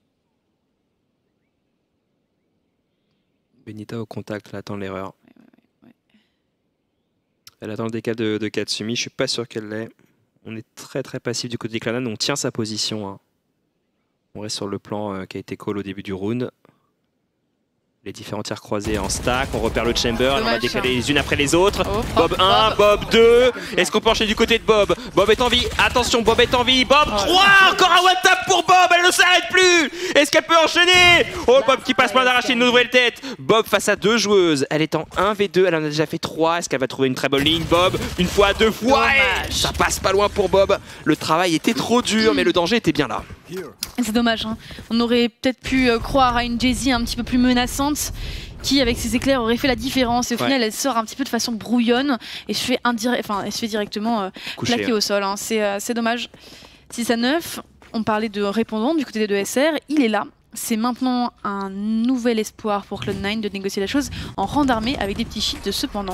Benita au contact, elle attend l'erreur. Ouais. Elle attend le décal de Katsumi, je suis pas sûr qu'elle l'ait. On est très passif du côté des Cloud9, on tient sa position. Hein. On reste sur le plan qui a été call au début du round. Les différents tirs croisés en stack, on repère le chamber, on va décaler les unes après les autres. Oh, Bob 1, Bob 2, est-ce qu'on peut enchaîner du côté de Bob? Bob est en vie, attention, Bob est en vie, Bob 3, encore un one tap pour Bob, elle ne s'arrête plus. Est-ce qu'elle peut enchaîner? Oh, Bob qui passe par d'arracher une nouvelle tête. Bob face à 2 joueuses, elle est en 1v2, elle en a déjà fait 3, est-ce qu'elle va trouver une très bonne ligne? Bob, une fois, 2 fois, et ça passe pas loin pour Bob. Le travail était trop dur, mais le danger était bien là. C'est dommage, hein. On aurait peut-être pu croire à une Jayzee un petit peu plus menaçante qui, avec ses éclairs, aurait fait la différence. Et au final, elle sort un petit peu de façon brouillonne et se fait, elle se fait directement plaquer au sol. Hein. C'est dommage. 6 à 9, on parlait de répondant du côté des 2 SR. Il est là. C'est maintenant un nouvel espoir pour Cloud9 de négocier la chose en rang d'armée avec des petits cheats cependant.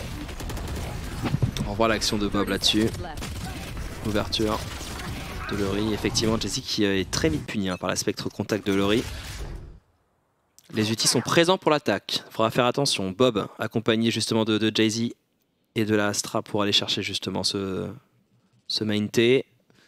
On revoit l'action de Bob là-dessus. Ouverture de Lori. Effectivement, Jayzee qui est très vite puni hein, par la spectre contact de Lori. Les UT sont présents pour l'attaque. Il faudra faire attention. Bob, accompagné justement de Jay-Z et de la Astra pour aller chercher justement ce main T.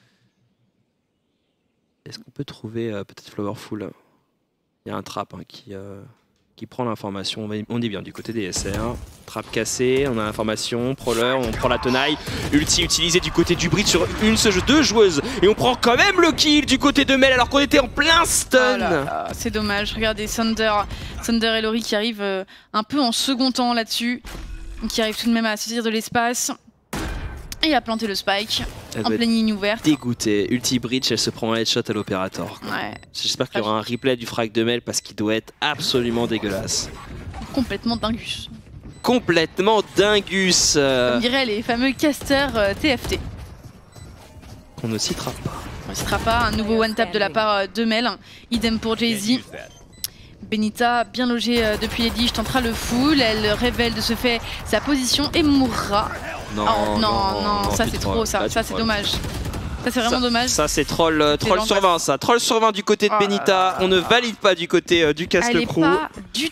Est-ce qu'on peut trouver peut-être Flowerful? Il y a un trap hein, qui prend l'information. On est bien du côté des SR. Trap cassé, on a l'information. Prowler, on prend la tenaille. Ulti utilisé du côté du Bridge sur deux joueuses. Et on prend quand même le kill du côté de Mel alors qu'on était en plein stun. Oh c'est dommage. Regardez Thunder et Laurie qui arrivent un peu en second temps là-dessus. Qui arrivent tout de même à saisir de l'espace. Et à planter le spike en pleine ligne ouverte. Dégoûtée. Ulti Bridge, elle se prend un headshot à l'opérateur. Ouais. J'espère qu'il y aura un replay du frag de Mel parce qu'il doit être absolument dégueulasse. Complètement dingus. Complètement dingus. Comme diraient les fameux casters TFT. On ne citera pas. On ne citera pas. Un nouveau one-tap de la part de Mel. Idem pour Jay-Z. Benita, bien logée depuis les dish, tentera le full. Elle révèle de ce fait sa position et mourra. Non, ça c'est trop, ça c'est dommage. Ça c'est vraiment dommage. Ça c'est troll sur 20 ça. Troll sur 20 du côté de Benita. On ne valide pas du côté du Castle Crew. Elle n'est pas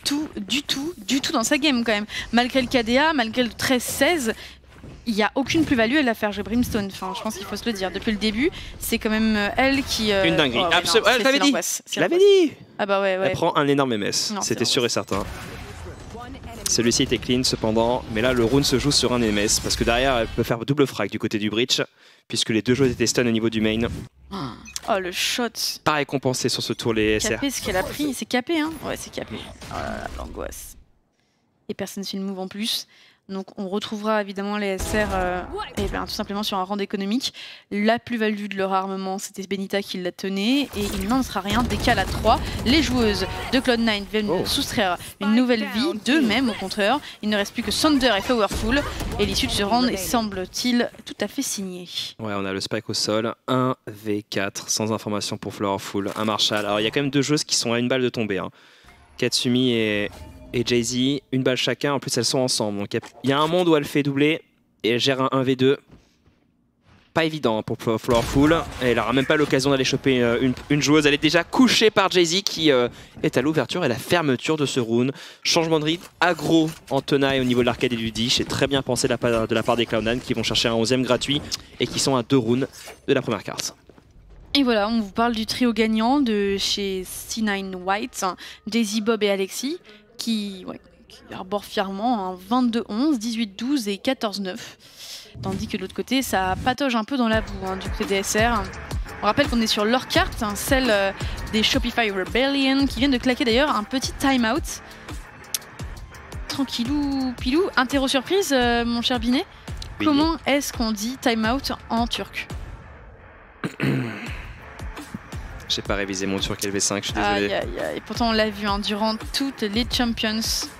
du tout dans sa game quand même. Malgré le KDA, malgré le 13-16, il n'y a aucune plus-value à la faire jouer Brimstone. Enfin, je pense qu'il faut se le dire. Depuis le début, c'est quand même elle qui... Une dinguerie. Absolument. Elle t'avait dit. Je l'avais dit. Ah bah ouais. Elle prend un énorme MS. C'était sûr et certain. Celui-ci était clean cependant, mais là le round se joue sur un MS parce que derrière elle peut faire double frag du côté du Breach puisque les deux joueurs étaient stun au niveau du main. Oh le shot. Pas récompensé sur ce tour les SR. Capé ce qu'elle a pris, c'est capé hein. Ouais c'est capé. Oh là là, l'angoisse. Et personne ne fait le move en plus. Donc on retrouvera évidemment les SR et bien, tout simplement sur un rang économique. La plus-value de leur armement, c'était Benita qui la tenait et il n'en sera rien. Décale à 3. Les joueuses de Cloud9 viennent soustraire une nouvelle vie, d'eux-mêmes au contraire. Il ne reste plus que Thunder et Powerful et l'issue de ce round est semble-t-il tout à fait signée. Ouais, on a le spike au sol, 1v4 sans information pour Flowerful, un Marshall. Alors il y a quand même deux joueuses qui sont à une balle de tomber. Hein. Katsumi et Jay-Z, une balle chacun, en plus elles sont ensemble. Donc il y a un monde où elle fait doubler et elle gère un 1v2. Pas évident pour Flowerful. Et elle n'aura même pas l'occasion d'aller choper une joueuse. Elle est déjà couchée par Jay-Z qui est à l'ouverture et la fermeture de ce round. Changement de rythme, aggro en tenaille au niveau de l'arcade et du dish. C'est très bien pensé de la part des Cloud9 qui vont chercher un 11e gratuit et qui sont à 2 rounds de la première carte. Et voilà, on vous parle du trio gagnant de chez C9 White, Jay-Z, Bob et Alexis. Qui arbore fièrement un 22-11, 18-12 et 14-9. Tandis que de l'autre côté, ça patauge un peu dans la boue hein, du côté des SR. On rappelle qu'on est sur leur carte, hein, celle des Shopify Rebellion, qui viennent de claquer d'ailleurs un petit time-out. Tranquillou, pilou. Interro surprise, mon cher Binet. Oui. Comment est-ce qu'on dit time-out en turc? J'ai pas révisé mon turc LV5, je suis désolé. Et pourtant on l'a vu hein, durant toutes les Champions.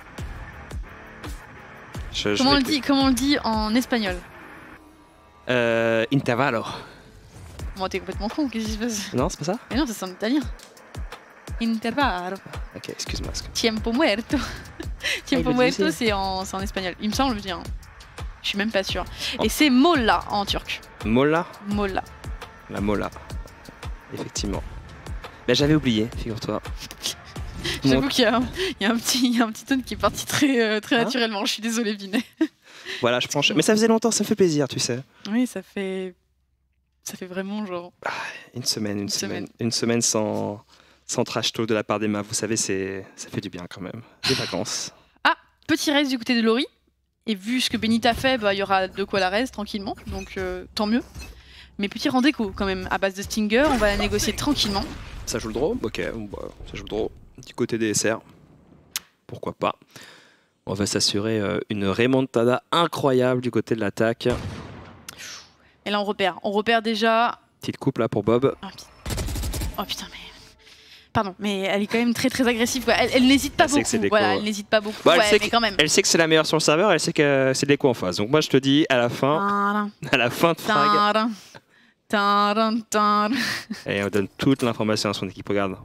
Comment on le dit en espagnol? Intervallo. Bon t'es complètement con, qu'est-ce qui se passe? Non c'est pas ça? Mais non c'est en italien. Intervallo. Ok excuse-moi. Tiempo muerto. Tiempo muerto c'est en espagnol, il me semble bien. Je suis même pas sûre. Et c'est molla en turc. Molla? Molla. La molla. Effectivement. Bah, j'avais oublié, figure-toi. J'avoue qu'il y a un petit tone qui est parti très naturellement. Je suis désolée, Binet. Voilà, je penche. Mais ça faisait longtemps, ça fait plaisir, tu sais. Oui, ça fait vraiment genre. Une semaine sans trash talk de la part d'Emma. Vous savez, ça fait du bien quand même. Des vacances. Ah, petit reste du côté de Laurie. Et vu ce que Benita fait, bah, il y aura de quoi la reste tranquillement. Donc tant mieux. Mais petit rendez-vous quand même à base de Stinger, on va la négocier tranquillement. Ça joue le draw? Ok, ça joue le draw. Du côté des SR, pourquoi pas. On va s'assurer une remontada incroyable du côté de l'attaque. Et là on repère déjà. Petite coupe là pour Bob. Oh putain mais... Pardon, mais elle est quand même très agressive. Elle n'hésite pas beaucoup. Voilà, elle n'hésite pas beaucoup. Bah, mais quand même. Elle sait que c'est la meilleure sur le serveur, elle sait que c'est de l'écho en face. Donc moi je te dis à la fin de frag. Et on donne toute l'information à son équipe. Regarde,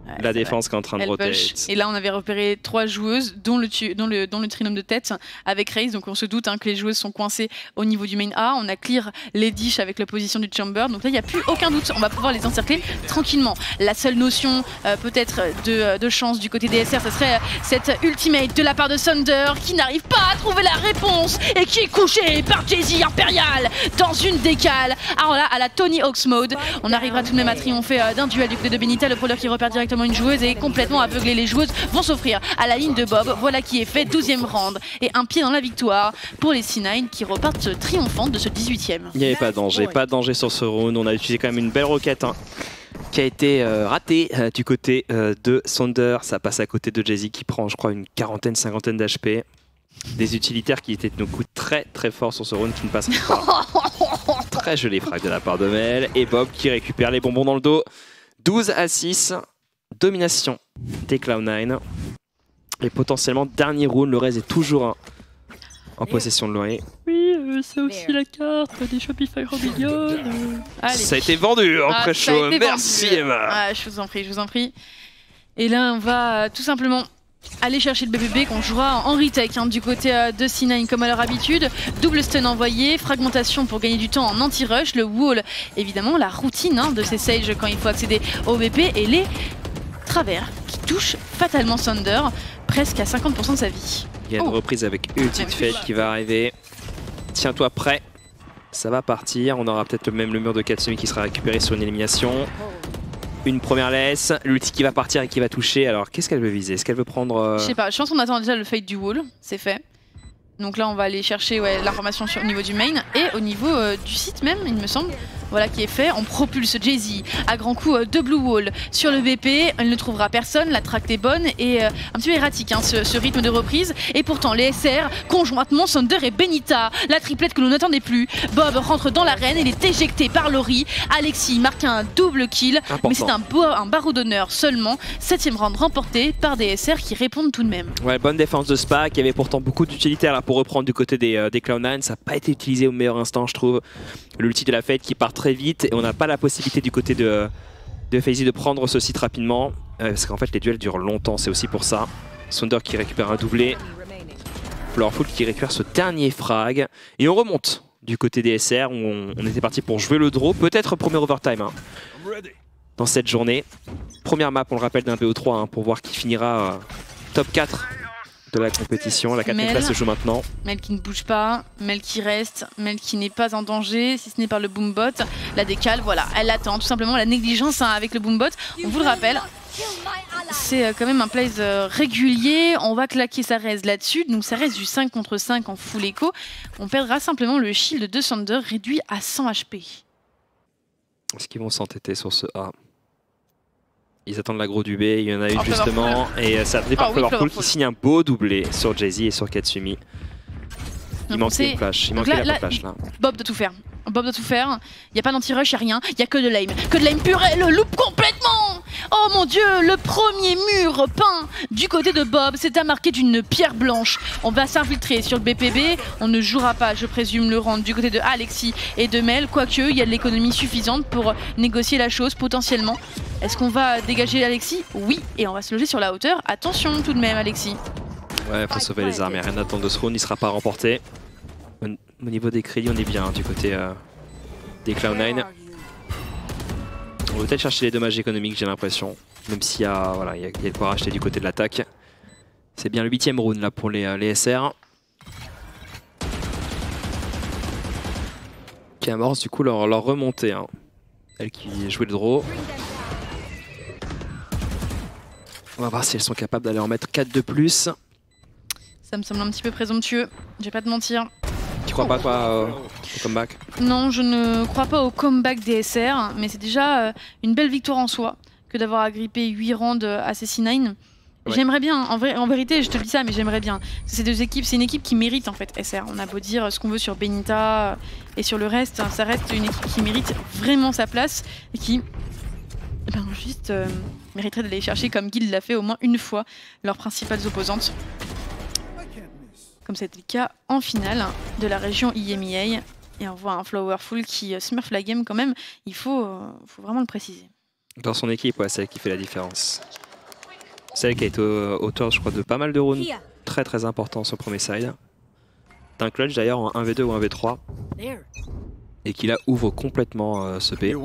La défense qui est en train de roter. Et là, on avait repéré 3 joueuses, dont le trinôme de tête avec Raze. Donc on se doute que les joueuses sont coincées au niveau du main A. On a clear les dish avec l'opposition du chamber. Donc là, il n'y a plus aucun doute. On va pouvoir les encercler tranquillement. La seule notion peut-être de chance du côté des SR, ce serait cette ultimate de la part de Thunder qui n'arrive pas à trouver la réponse et qui est couché par Jay-Z Impérial dans une décale. Alors là, à la Tony Hawk's mode, on arrivera tout de même à triompher d'un duel du côté de Benita. Le brawler qui repère directement une joueuse et complètement aveuglé. Les joueuses vont s'offrir à la ligne de Bob. Voilà qui est fait. 12e round et un pied dans la victoire pour les C9 qui repartent triomphantes de ce 18e. Il n'y avait pas de danger sur ce round. On a utilisé quand même une belle roquette qui a été ratée du côté de Thunder. Ça passe à côté de Jay-Z qui prend, je crois, une cinquantaine d'HP. Des utilitaires qui étaient de coup très forts sur ce round qui ne passent pas. Très joli frag de la part de Mel. Et Bob qui récupère les bonbons dans le dos. 12-6. Domination des Cloud9. Et potentiellement dernier round, le reste est toujours en possession de Loé. Oui, c'est aussi la carte des Shopify Millions. Ça a été vendu en pré-show. Merci Emma. Je vous en prie. Et là, on va tout simplement aller chercher le BBB qu'on jouera en retake du côté de C9 comme à leur habitude. Double stun envoyé, fragmentation pour gagner du temps en anti-rush, le wall, évidemment la routine de ces Sage quand il faut accéder au BP et les travers qui touchent fatalement Thunder presque à 50% de sa vie. Il y a une reprise avec Ulti de Fate qui va arriver. Tiens-toi prêt, ça va partir. On aura peut-être même le mur de Katsumi qui sera récupéré sur une élimination. Une première laisse, l'ulti qui va partir et qui va toucher. Alors qu'est-ce qu'elle veut viser? Est-ce qu'elle veut prendre... Je sais pas, je pense qu'on attend déjà le fade du wall, c'est fait. Donc là on va aller chercher l'information au niveau du main et au niveau du site même il me semble. Voilà qui est fait, on propulse Jay-Z à grands coups de blue wall sur le BP, elle ne trouvera personne, la tract est bonne et un petit peu erratique ce rythme de reprise. Et pourtant les SR, conjointement Thunder et Benita, la triplette que l'on n'attendait plus. Bob rentre dans l'arène, il est éjecté par Laurie, Alexis marque un double kill, mais c'est un barreau d'honneur seulement. 7e round remporté par des SR qui répondent tout de même. Ouais, bonne défense de Spa qui avait pourtant beaucoup d'utilitaires pour reprendre du côté des Cloud9, ça n'a pas été utilisé au meilleur instant je trouve. L'ulti de la Fate qui part très vite et on n'a pas la possibilité du côté de FaZe de prendre ce site rapidement parce qu'en fait les duels durent longtemps, c'est aussi pour ça. Thunder qui récupère un doublé, Flowerful qui récupère ce dernier frag et on remonte du côté des SR où on était parti pour jouer le draw, peut-être premier overtime dans cette journée. Première map on le rappelle d'un BO3 pour voir qui finira top 4 de la compétition. La 4ème place se joue maintenant. Mel qui ne bouge pas, Mel qui reste, Mel qui n'est pas en danger, si ce n'est par le boombot. La décale, voilà, elle attend tout simplement la négligence avec le boombot. On vous le rappelle, c'est quand même un place régulier. On va claquer sa raise là-dessus. Donc ça reste du 5 contre 5 en full echo. On perdra simplement le shield de Thunder réduit à 100 HP. Est-ce qu'ils vont s'entêter sur ce A? Ils attendent l'aggro du B, il y en a une justement, et ça a été par Flowerful qui signe un beau doublé sur Jay-Z et sur Katsumi. Il manquait une flash, il manquait la flash là. Bob doit tout faire. Bob doit tout faire. Il n'y a pas d'anti-rush, il n'y a rien. Il n'y a que de l'aim. Que de l'aim pur et le loop complètement. Oh mon dieu, le premier mur peint du côté de Bob, c'est à marquer d'une pierre blanche. On va s'infiltrer sur le BPB. On ne jouera pas, je présume, le round du côté de Alexis et de Mel. Quoique, il y a de l'économie suffisante pour négocier la chose potentiellement. Est-ce qu'on va dégager Alexis? Oui, et on va se loger sur la hauteur. Attention tout de même, Alexis. Ouais, faut sauver les armes, il n'y a rien à attendre de ce round, il ne sera pas remporté. Au niveau des crédits, on est bien du côté des Cloud9. On va peut-être chercher les dommages économiques, j'ai l'impression. Même s'il y a, voilà, il y a de quoi racheter du côté de l'attaque. C'est bien le 8ème round là pour les SR. Qui amorce du coup leur remontée. Elle qui jouait le draw. On va voir si elles sont capables d'aller en mettre 4 de plus. Ça me semble un petit peu présomptueux, je vais pas te mentir. Tu crois pas quoi au comeback? Non, je ne crois pas au comeback des SR, mais c'est déjà une belle victoire en soi que d'avoir agrippé 8 rounds à ces C9. Ouais. J'aimerais bien, en vérité, je te dis ça, mais j'aimerais bien. Ces deux équipes, c'est une équipe qui mérite en fait SR. On a beau dire ce qu'on veut sur Benita et sur le reste, ça reste une équipe qui mérite vraiment sa place et qui juste mériterait d'aller chercher, comme Guild l'a fait au moins une fois, leurs principales opposantes. Comme c'était le cas en finale de la région IMEA. Et on voit un Flowerful qui smurf la game quand même, il faut vraiment le préciser. Dans son équipe, ouais, c'est elle qui fait la différence. Celle qui a été auteur, je crois, de pas mal de rounds très très importants sur le premier side. D'un clutch d'ailleurs en 1v2 ou 1v3. Et qui là ouvre complètement ce B.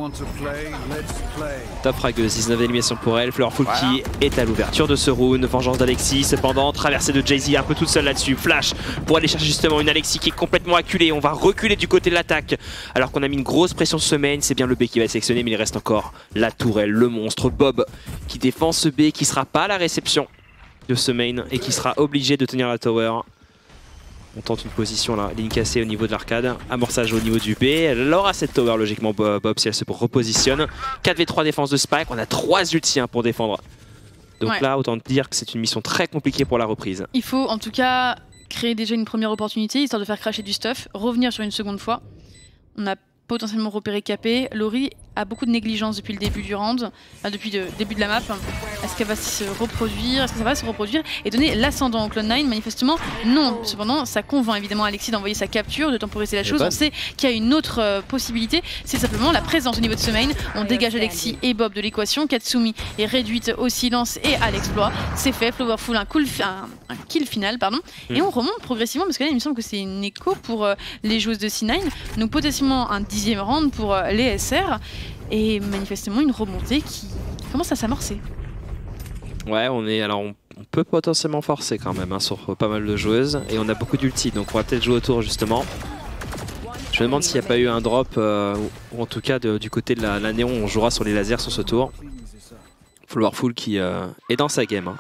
Top frag de 19 éliminations pour elle. Flowerful qui est à l'ouverture de ce round. Vengeance d'Alexis, cependant, traversée de Jay-Z un peu toute seule là-dessus. Flash pour aller chercher justement une Alexis qui est complètement acculée. On va reculer du côté de l'attaque. Alors qu'on a mis une grosse pression sur ce main. C'est bien le B qui va être sélectionné, mais il reste encore la tourelle, le monstre Bob qui défend ce B, qui sera pas à la réception de ce main et qui sera obligé de tenir la tower. On tente une position là, ligne cassée au niveau de l'arcade, amorçage au niveau du B. Elle aura cette tower logiquement Bob si elle se repositionne. 4v3 défense de Spike, on a 3 ultis pour défendre. Donc là, autant dire que c'est une mission très compliquée pour la reprise. Il faut en tout cas créer déjà une première opportunité, histoire de faire crasher du stuff, revenir sur une seconde fois. On a potentiellement repéré KP. Laurie a beaucoup de négligence depuis le début du round, depuis le début de la map. Est-ce qu'elle va se reproduire? Est-ce que ça va se reproduire et donner l'ascendant au Cloud9? Manifestement, non. Cependant, ça convainc évidemment Alexis d'envoyer sa capture, de temporiser la chose. On sait qu'il y a une autre possibilité, c'est simplement la présence au niveau de ce main. On dégage Alexis et Bob de l'équation. Katsumi est réduite au silence et à l'exploit. C'est fait, Flowerful, un kill final, pardon. Et on remonte progressivement, parce que là, il me semble que c'est une écho pour les joueuses de C9. Donc potentiellement un 10e round pour les SR. Et manifestement une remontée qui commence à s'amorcer. Ouais, on peut potentiellement forcer quand même sur pas mal de joueuses. Et on a beaucoup d'ulti, donc on va peut-être jouer autour justement. Je me demande s'il n'y a pas eu un drop, ou en tout cas du côté de la Néon, on jouera sur les lasers sur ce tour. Flowerful qui est dans sa game.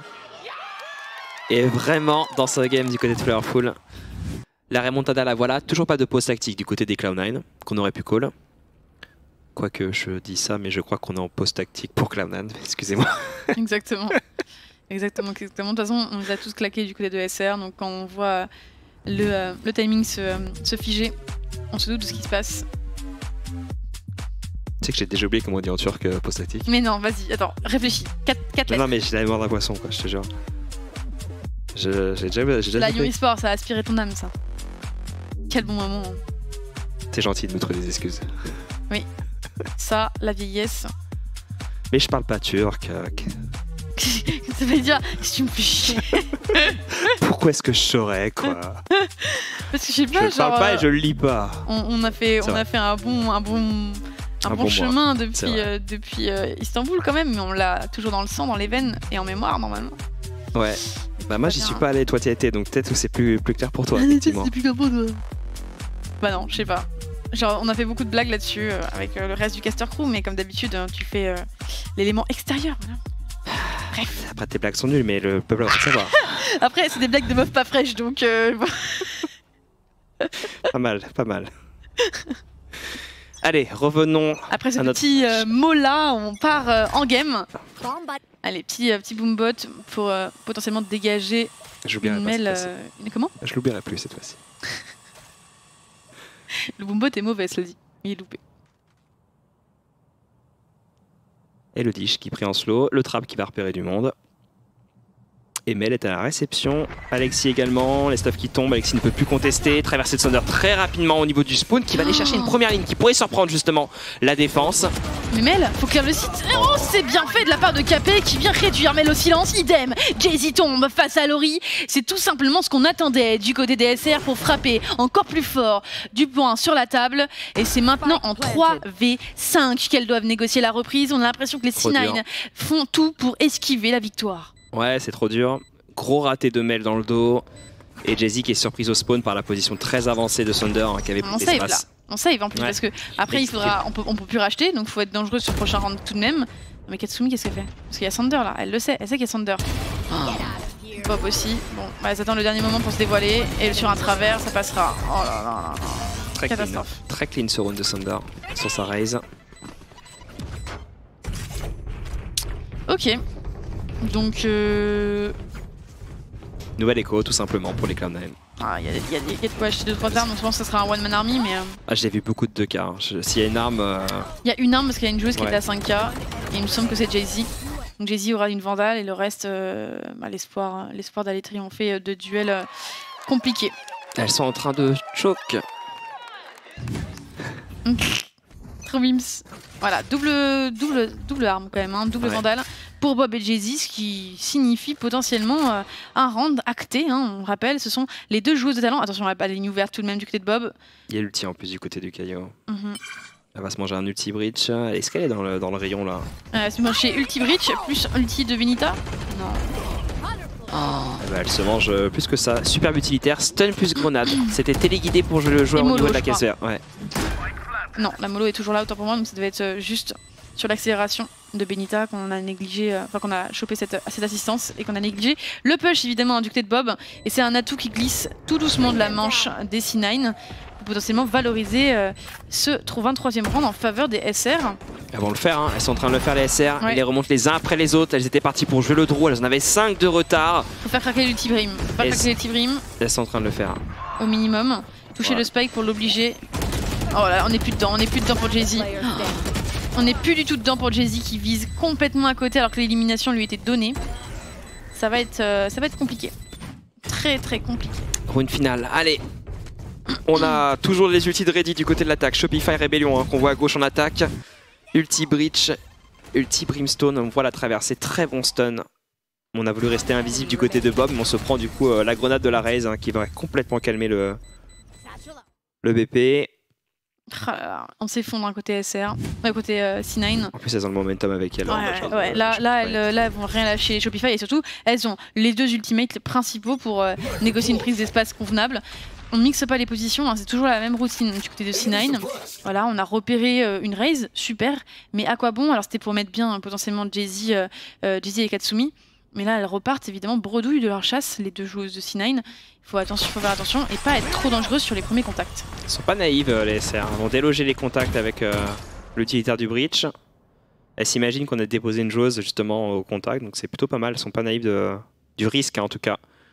Et vraiment dans sa game du côté de Flowerful. La remontada, la voilà. Toujours pas de pause tactique du côté des Cloud9 qu'on aurait pu call. Quoique je dis ça, mais je crois qu'on est en pause tactique pour Cloud9, excusez-moi. Exactement. Exactement. De toute façon, on les a tous claqués du côté de SR, donc quand on voit le timing se figer, on se doute de ce qui se passe. Tu sais que j'ai déjà oublié comment on dit en turc pause tactique. Mais non, vas-y, attends, réfléchis. 4 lettres. Non, mais j'ai la mémoire d'un poisson, quoi, je te jure. J'ai déjà la Yuri Sport, ça a aspiré ton âme, ça. Quel bon moment. T'es gentil de me trouver des excuses. Oui. Ça, la vieillesse. Mais je parle pas turc. Ça veut dire si tu me fais chier. Pourquoi est-ce que je saurais, quoi? Parce que je sais pas, je parle pas et je le lis pas. On a fait un bon chemin depuis Istanbul quand même, mais on l'a toujours dans le sang, dans les veines et en mémoire normalement. Ouais. Bah moi j'y suis pas allé, toi t'y as été, donc peut-être que c'est plus clair pour toi, effectivement. C'est plus clair pour toi. Bah non, je sais pas. Genre, on a fait beaucoup de blagues là-dessus avec le reste du caster crew, mais comme d'habitude, tu fais l'élément extérieur. Voilà. Bref. Après, tes blagues sont nulles, mais le peuple va savoir. Après, c'est des blagues de meufs pas fraîches, donc. Pas mal, pas mal. Allez, revenons. Après ce petit mot là, on part en game. Allez, petit boombot pour potentiellement dégager une mail. Comment? Je l'oublierai plus cette fois-ci. Le boombot est mauvais, cela dit. Il est loupé. Et le dish qui prie en slow. Le trap qui va repérer du monde. Et Mel est à la réception. Alexis également. Les stuffs qui tombent. Alexis ne peut plus contester. Traversée de Thunder très rapidement au niveau du spawn. Qui va aller chercher une première ligne qui pourrait surprendre justement la défense. Mais Mel, faut clear le site. Oh, c'est bien fait de la part de KP qui vient réduire Mel au silence. Idem. Jay-Z tombe face à Laurie. C'est tout simplement ce qu'on attendait du côté des SR pour frapper encore plus fort du point sur la table. Et c'est maintenant en 3v5 qu'elles doivent négocier la reprise. On a l'impression que les C9 font tout pour esquiver la victoire. Ouais, c'est trop dur. Gros raté de Mel dans le dos. Et Jay-Z qui est surprise au spawn par la position très avancée de Thunder qui avait pris des strass. On save en plus parce que après on peut plus racheter, donc il faut être dangereux sur le prochain round tout de même. Mais Katsumi, qu'est-ce qu'elle fait? Parce qu'il y a Thunder là, elle le sait, elle sait qu'il y a Thunder. Bob aussi. Bon, bah, elle attend le dernier moment pour se dévoiler et sur un travers, ça passera. Oh là là là. Très catastrophe. Clean. Très clean ce round de Thunder sur sa raise. Ok. Donc nouvelle écho tout simplement pour les Cloud9. Ah, il y a de quoi acheter 2-3 armes, donc je pense que ce sera un one man army, mais... Ah, j'ai vu beaucoup de 2K, hein. S'il y a une arme... Il y a une arme parce qu'il y a une joueuse qui est à 5K, et il me semble que c'est Jay-Z. Donc Jay-Z aura une Vandale, et le reste, l'espoir d'aller triompher de duels compliqués. Elles sont en train de choke. Wims. Voilà, double arme quand même, hein, double vandale pour Bob et Jay-Z, ce qui signifie potentiellement un round acté. Hein, on rappelle, ce sont les deux joueuses de talent. Attention, on n'a pas la ligne ouverte tout de même du côté de Bob. Il y a l'ulti en plus du côté du Caillou. Elle va se manger un ulti bridge. Est-ce qu'elle est dans le rayon là? Se manger ulti bridge plus ulti de Benita. Non. Elle se mange plus que ça. Superbe utilitaire, stun plus grenade. C'était téléguidé pour le joueur au niveau de la caisse verte. Non, la mollo est toujours là, autant pour moi, donc ça devait être juste sur l'accélération de Benita qu'on a négligé, enfin qu'on a chopé cette assistance et qu'on a négligé. Le push évidemment du côté de Bob, et c'est un atout qui glisse tout doucement de la manche des C9 pour potentiellement valoriser ce 23e round en faveur des SR. Elles vont le faire, hein. Elles sont en train de le faire les SR, elles les remontent les uns après les autres, elles étaient parties pour jouer le draw, elles en avaient 5 de retard. Faut faire craquer l'ulti Brim, Elles sont en train de le faire. Au minimum, toucher le spike pour l'obliger. Oh là, on n'est plus dedans, pour Jay-Z. On n'est plus du tout dedans pour Jay-Z qui vise complètement à côté alors que l'élimination lui était donnée. Ça va être compliqué. Très très compliqué. Round finale, allez. On a toujours les ultis de ready du côté de l'attaque. Shopify Rebellion qu'on voit à gauche en attaque. Ulti Breach, ulti Brimstone, on voit la traversée, très bon stun. On a voulu rester invisible du côté de Bob, mais on se prend du coup la grenade de la Raze qui va complètement calmer le BP. On s'effondre d'un côté SR, d'un côté C9. En plus elles ont le momentum avec elles. Là, elles vont rien lâcher Shopify et surtout elles ont les deux ultimates principaux pour négocier une prise d'espace convenable. On mixe pas les positions, hein, c'est toujours la même routine du côté de C9. Voilà, on a repéré une Raze, super, mais à quoi bon? Alors c'était pour mettre bien potentiellement Jay-Z et Katsumi, mais là elles repartent évidemment bredouilles de leur chasse, les deux joueuses de C9. Il faut faire attention et pas être trop dangereuses sur les premiers contacts. Elles sont pas naïves les SR, elles vont déloger les contacts avec l'utilitaire du breach. Elles s'imaginent qu'on a déposé une joueuse justement au contact, donc c'est plutôt pas mal, elles sont pas naïves du risque hein, en tout cas.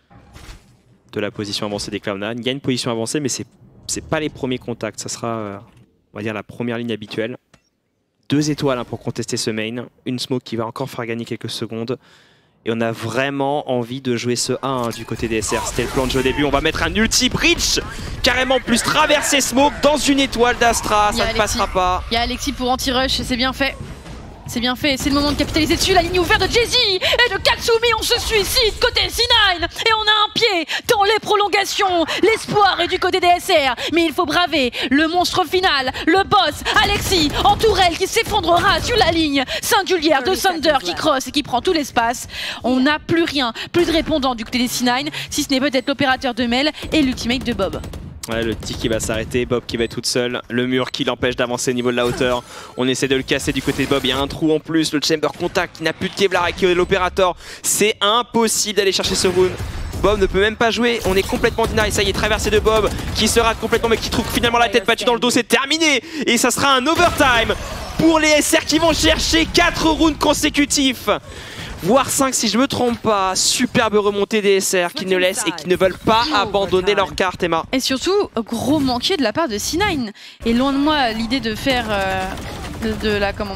De la position avancée des Cloud9. Il y a une position avancée, mais c'est pas les premiers contacts. Ça sera, on va dire, la première ligne habituelle. 2 étoiles hein, pour contester ce main. Une smoke qui va encore faire gagner quelques secondes. Et on a vraiment envie de jouer ce 1 hein, du côté des SR. C'était le plan de jeu au début. On va mettre un ulti breach, carrément plus traverser smoke dans une étoile d'Astra. Ça ne passera pas. Il y a Alexis pour anti-rush, c'est bien fait. C'est bien fait, c'est le moment de capitaliser dessus, la ligne ouverte de Jay-Z et de Katsumi, on se suicide côté C9 et on a un pied dans les prolongations, l'espoir est du côté des SR, mais il faut braver le monstre final, le boss, Alexis, en tourelle qui s'effondrera sur la ligne singulière de Thunder qui cross et qui prend tout l'espace. On n'a plus rien, plus de répondant du côté des C9, si ce n'est peut-être l'opérateur de Mel et l'ultimate de Bob. Ouais, le petit qui va s'arrêter, Bob qui va être toute seule, le mur qui l'empêche d'avancer au niveau de la hauteur. On essaie de le casser du côté de Bob, il y a un trou en plus, le chamber contact qui n'a plus de Kevlar avec l'opérateur. C'est impossible d'aller chercher ce rune. Bob ne peut même pas jouer, on est complètement deny. Ça y est, traversée de Bob qui se rate complètement mais qui trouve finalement la tête battue dans le dos, c'est terminé. Et ça sera un overtime pour les SR qui vont chercher 4 rounds consécutifs. Voire 5 si je me trompe pas. Superbe remontée des SR qui ne laissent et qui ne veulent pas abandonner leur carte, Emma. Et surtout, gros manqué de la part de C9. Et loin de moi l'idée de faire de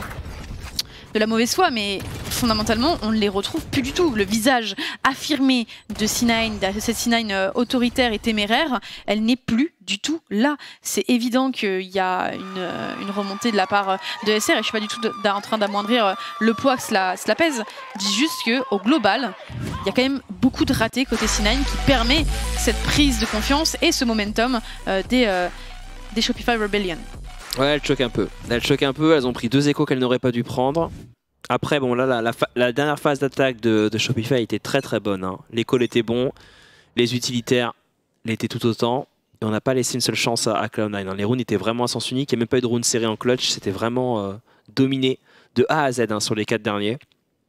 la mauvaise foi, mais fondamentalement on ne les retrouve plus du tout. Le visage affirmé de C9, de cette C9 autoritaire et téméraire, elle n'est plus du tout là. C'est évident qu'il y a une remontée de la part de SR et je suis pas du tout en train d'amoindrir le poids que cela pèse. Je dis juste qu'au global, il y a quand même beaucoup de ratés côté C9 qui permet cette prise de confiance et ce momentum des Shopify Rebellion. Ouais, elle choque un peu. Elles ont pris 2 échos qu'elles n'auraient pas dû prendre. Après, bon, là, la dernière phase d'attaque de Shopify était très très bonne. Hein. L'écho était bon, les utilitaires l'étaient tout autant. Et on n'a pas laissé une seule chance à Cloud9. Hein. Les runes étaient vraiment à sens unique. Il n'y a même pas eu de runes serrées en clutch. C'était vraiment dominé de A à Z hein, sur les 4 derniers.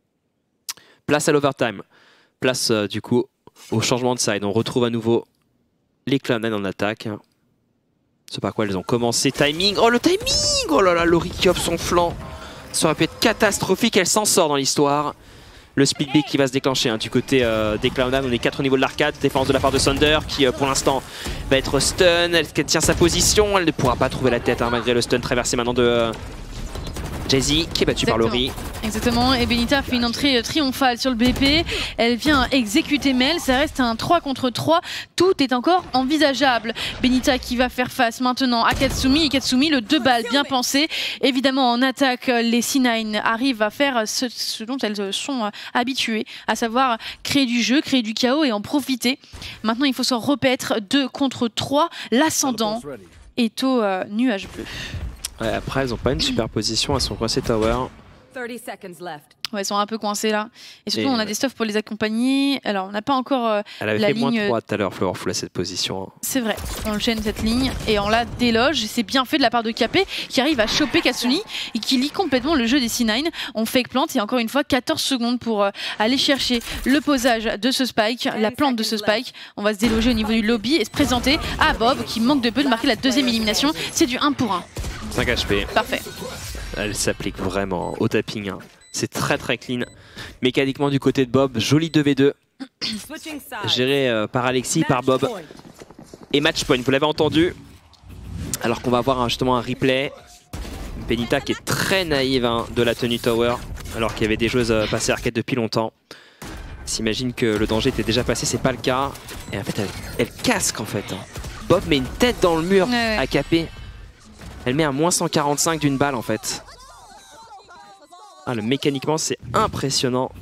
Place à l'overtime. Place du coup au changement de side. On retrouve à nouveau les Cloud9 en attaque. C'est par quoi elles ont commencé. Timing. Oh le timing. Oh là là, Lori qui offre son flanc. Ça aurait pu être catastrophique. Elle s'en sort dans l'histoire. Le split B qui va se déclencher hein, du côté des Cloud9. On est 4 au niveau de l'arcade. Défense de la part de Thunder qui pour l'instant va être stun. Elle tient sa position. Elle ne pourra pas trouver la tête hein, malgré le stun traversé maintenant de Jay-Z qui est battu par Laurie. Exactement, et Benita fait une entrée triomphale sur le BP. Elle vient exécuter Mel, ça reste un 3 contre 3. Tout est encore envisageable. Benita qui va faire face maintenant à Katsumi. Et Katsumi, le 2 balles bien pensé. Évidemment, en attaque, les C9 arrivent à faire ce dont elles sont habituées, à savoir créer du jeu, créer du chaos et en profiter. Maintenant, il faut s'en repaître. 2 contre 3. L'ascendant est au nuage bleu. Ouais, après, elles n'ont pas une super position, elles sont coincées tower. 30 seconds left. Ouais, elles sont un peu coincées là. Et surtout, on a des stuffs pour les accompagner. Alors, on n'a pas encore elle avait la fait ligne. moins 3 tout à l'heure, Floor Full à cette position. Hein. C'est vrai, on enchaîne cette ligne et on la déloge. C'est bien fait de la part de KP qui arrive à choper Katsuni et qui lit complètement le jeu des C9. On fake plante et encore une fois 14 secondes pour aller chercher le posage de ce spike, la plante de ce spike. On va se déloger au niveau du lobby et se présenter à Bob qui manque de peu de marquer la deuxième élimination. C'est du 1 pour 1. 5 HP. Parfait. Elle s'applique vraiment au tapping. Hein. C'est très très clean. Mécaniquement du côté de Bob, joli 2v2. Géré par Alexis, par Bob. Et match point, vous l'avez entendu. Alors qu'on va avoir justement un replay. Benita qui est très naïve hein, de la tenue tower. Alors qu'il y avait des joueuses passées arcade depuis longtemps. S'imagine que le danger était déjà passé, c'est pas le cas. Et en fait, elle casque en fait. Hein. Bob met une tête dans le mur à KP. Elle met un moins 145 d'une balle en fait. Ah, mécaniquement c'est impressionnant.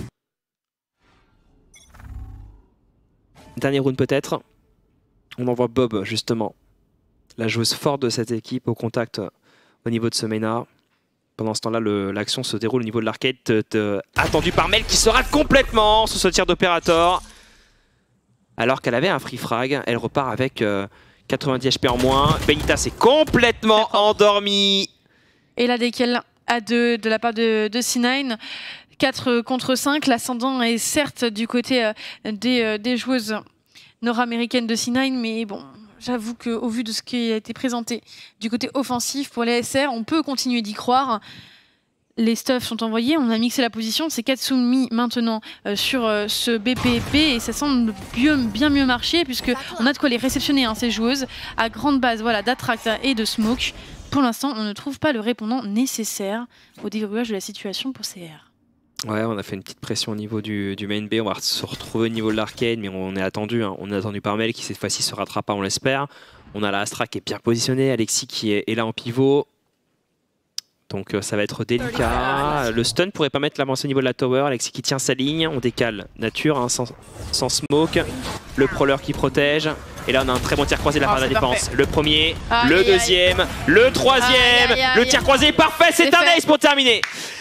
Dernier round peut-être. On envoie Bob justement. La joueuse forte de cette équipe au contact au niveau de ce MENA. Pendant ce temps-là, l'action se déroule au niveau de l'arcade. Attendu par Mel qui se rate complètement sous ce tir d'opérateur. Alors qu'elle avait un free frag. Elle repart avec 90 HP en moins. Benita s'est complètement endormie. Et là, dès qu'elle a 2 de la part de C9, 4 contre 5. L'ascendant est certes du côté des joueuses nord-américaines de C9, mais bon, j'avoue qu'au vu de ce qui a été présenté du côté offensif pour les SR, on peut continuer d'y croire. Les stuffs sont envoyés, on a mixé la position, c'est Katsumi maintenant sur ce BPP et ça semble bien mieux marcher puisque on a de quoi les réceptionner hein, ces joueuses à grande base voilà, d'attract et de smoke. Pour l'instant, on ne trouve pas le répondant nécessaire au déverrouillage de la situation pour CR. Ouais, on a fait une petite pression au niveau du main B, on va se retrouver au niveau de l'arcade, mais on est attendu. Hein. On est attendu par Mel qui cette fois-ci se rattrape pas, on l'espère. On a la Astra qui est bien positionnée, Alexis qui est là en pivot. Donc ça va être délicat. Le stun pourrait pas mettre l'avance au niveau de la tower. Alexis qui tient sa ligne, on décale nature hein, sans smoke. Le prowler qui protège. Et là on a un très bon tir croisé de la part de la défense. Parfait. Le premier, le deuxième, le troisième. Le tir croisé est parfait, c'est un ace pour terminer.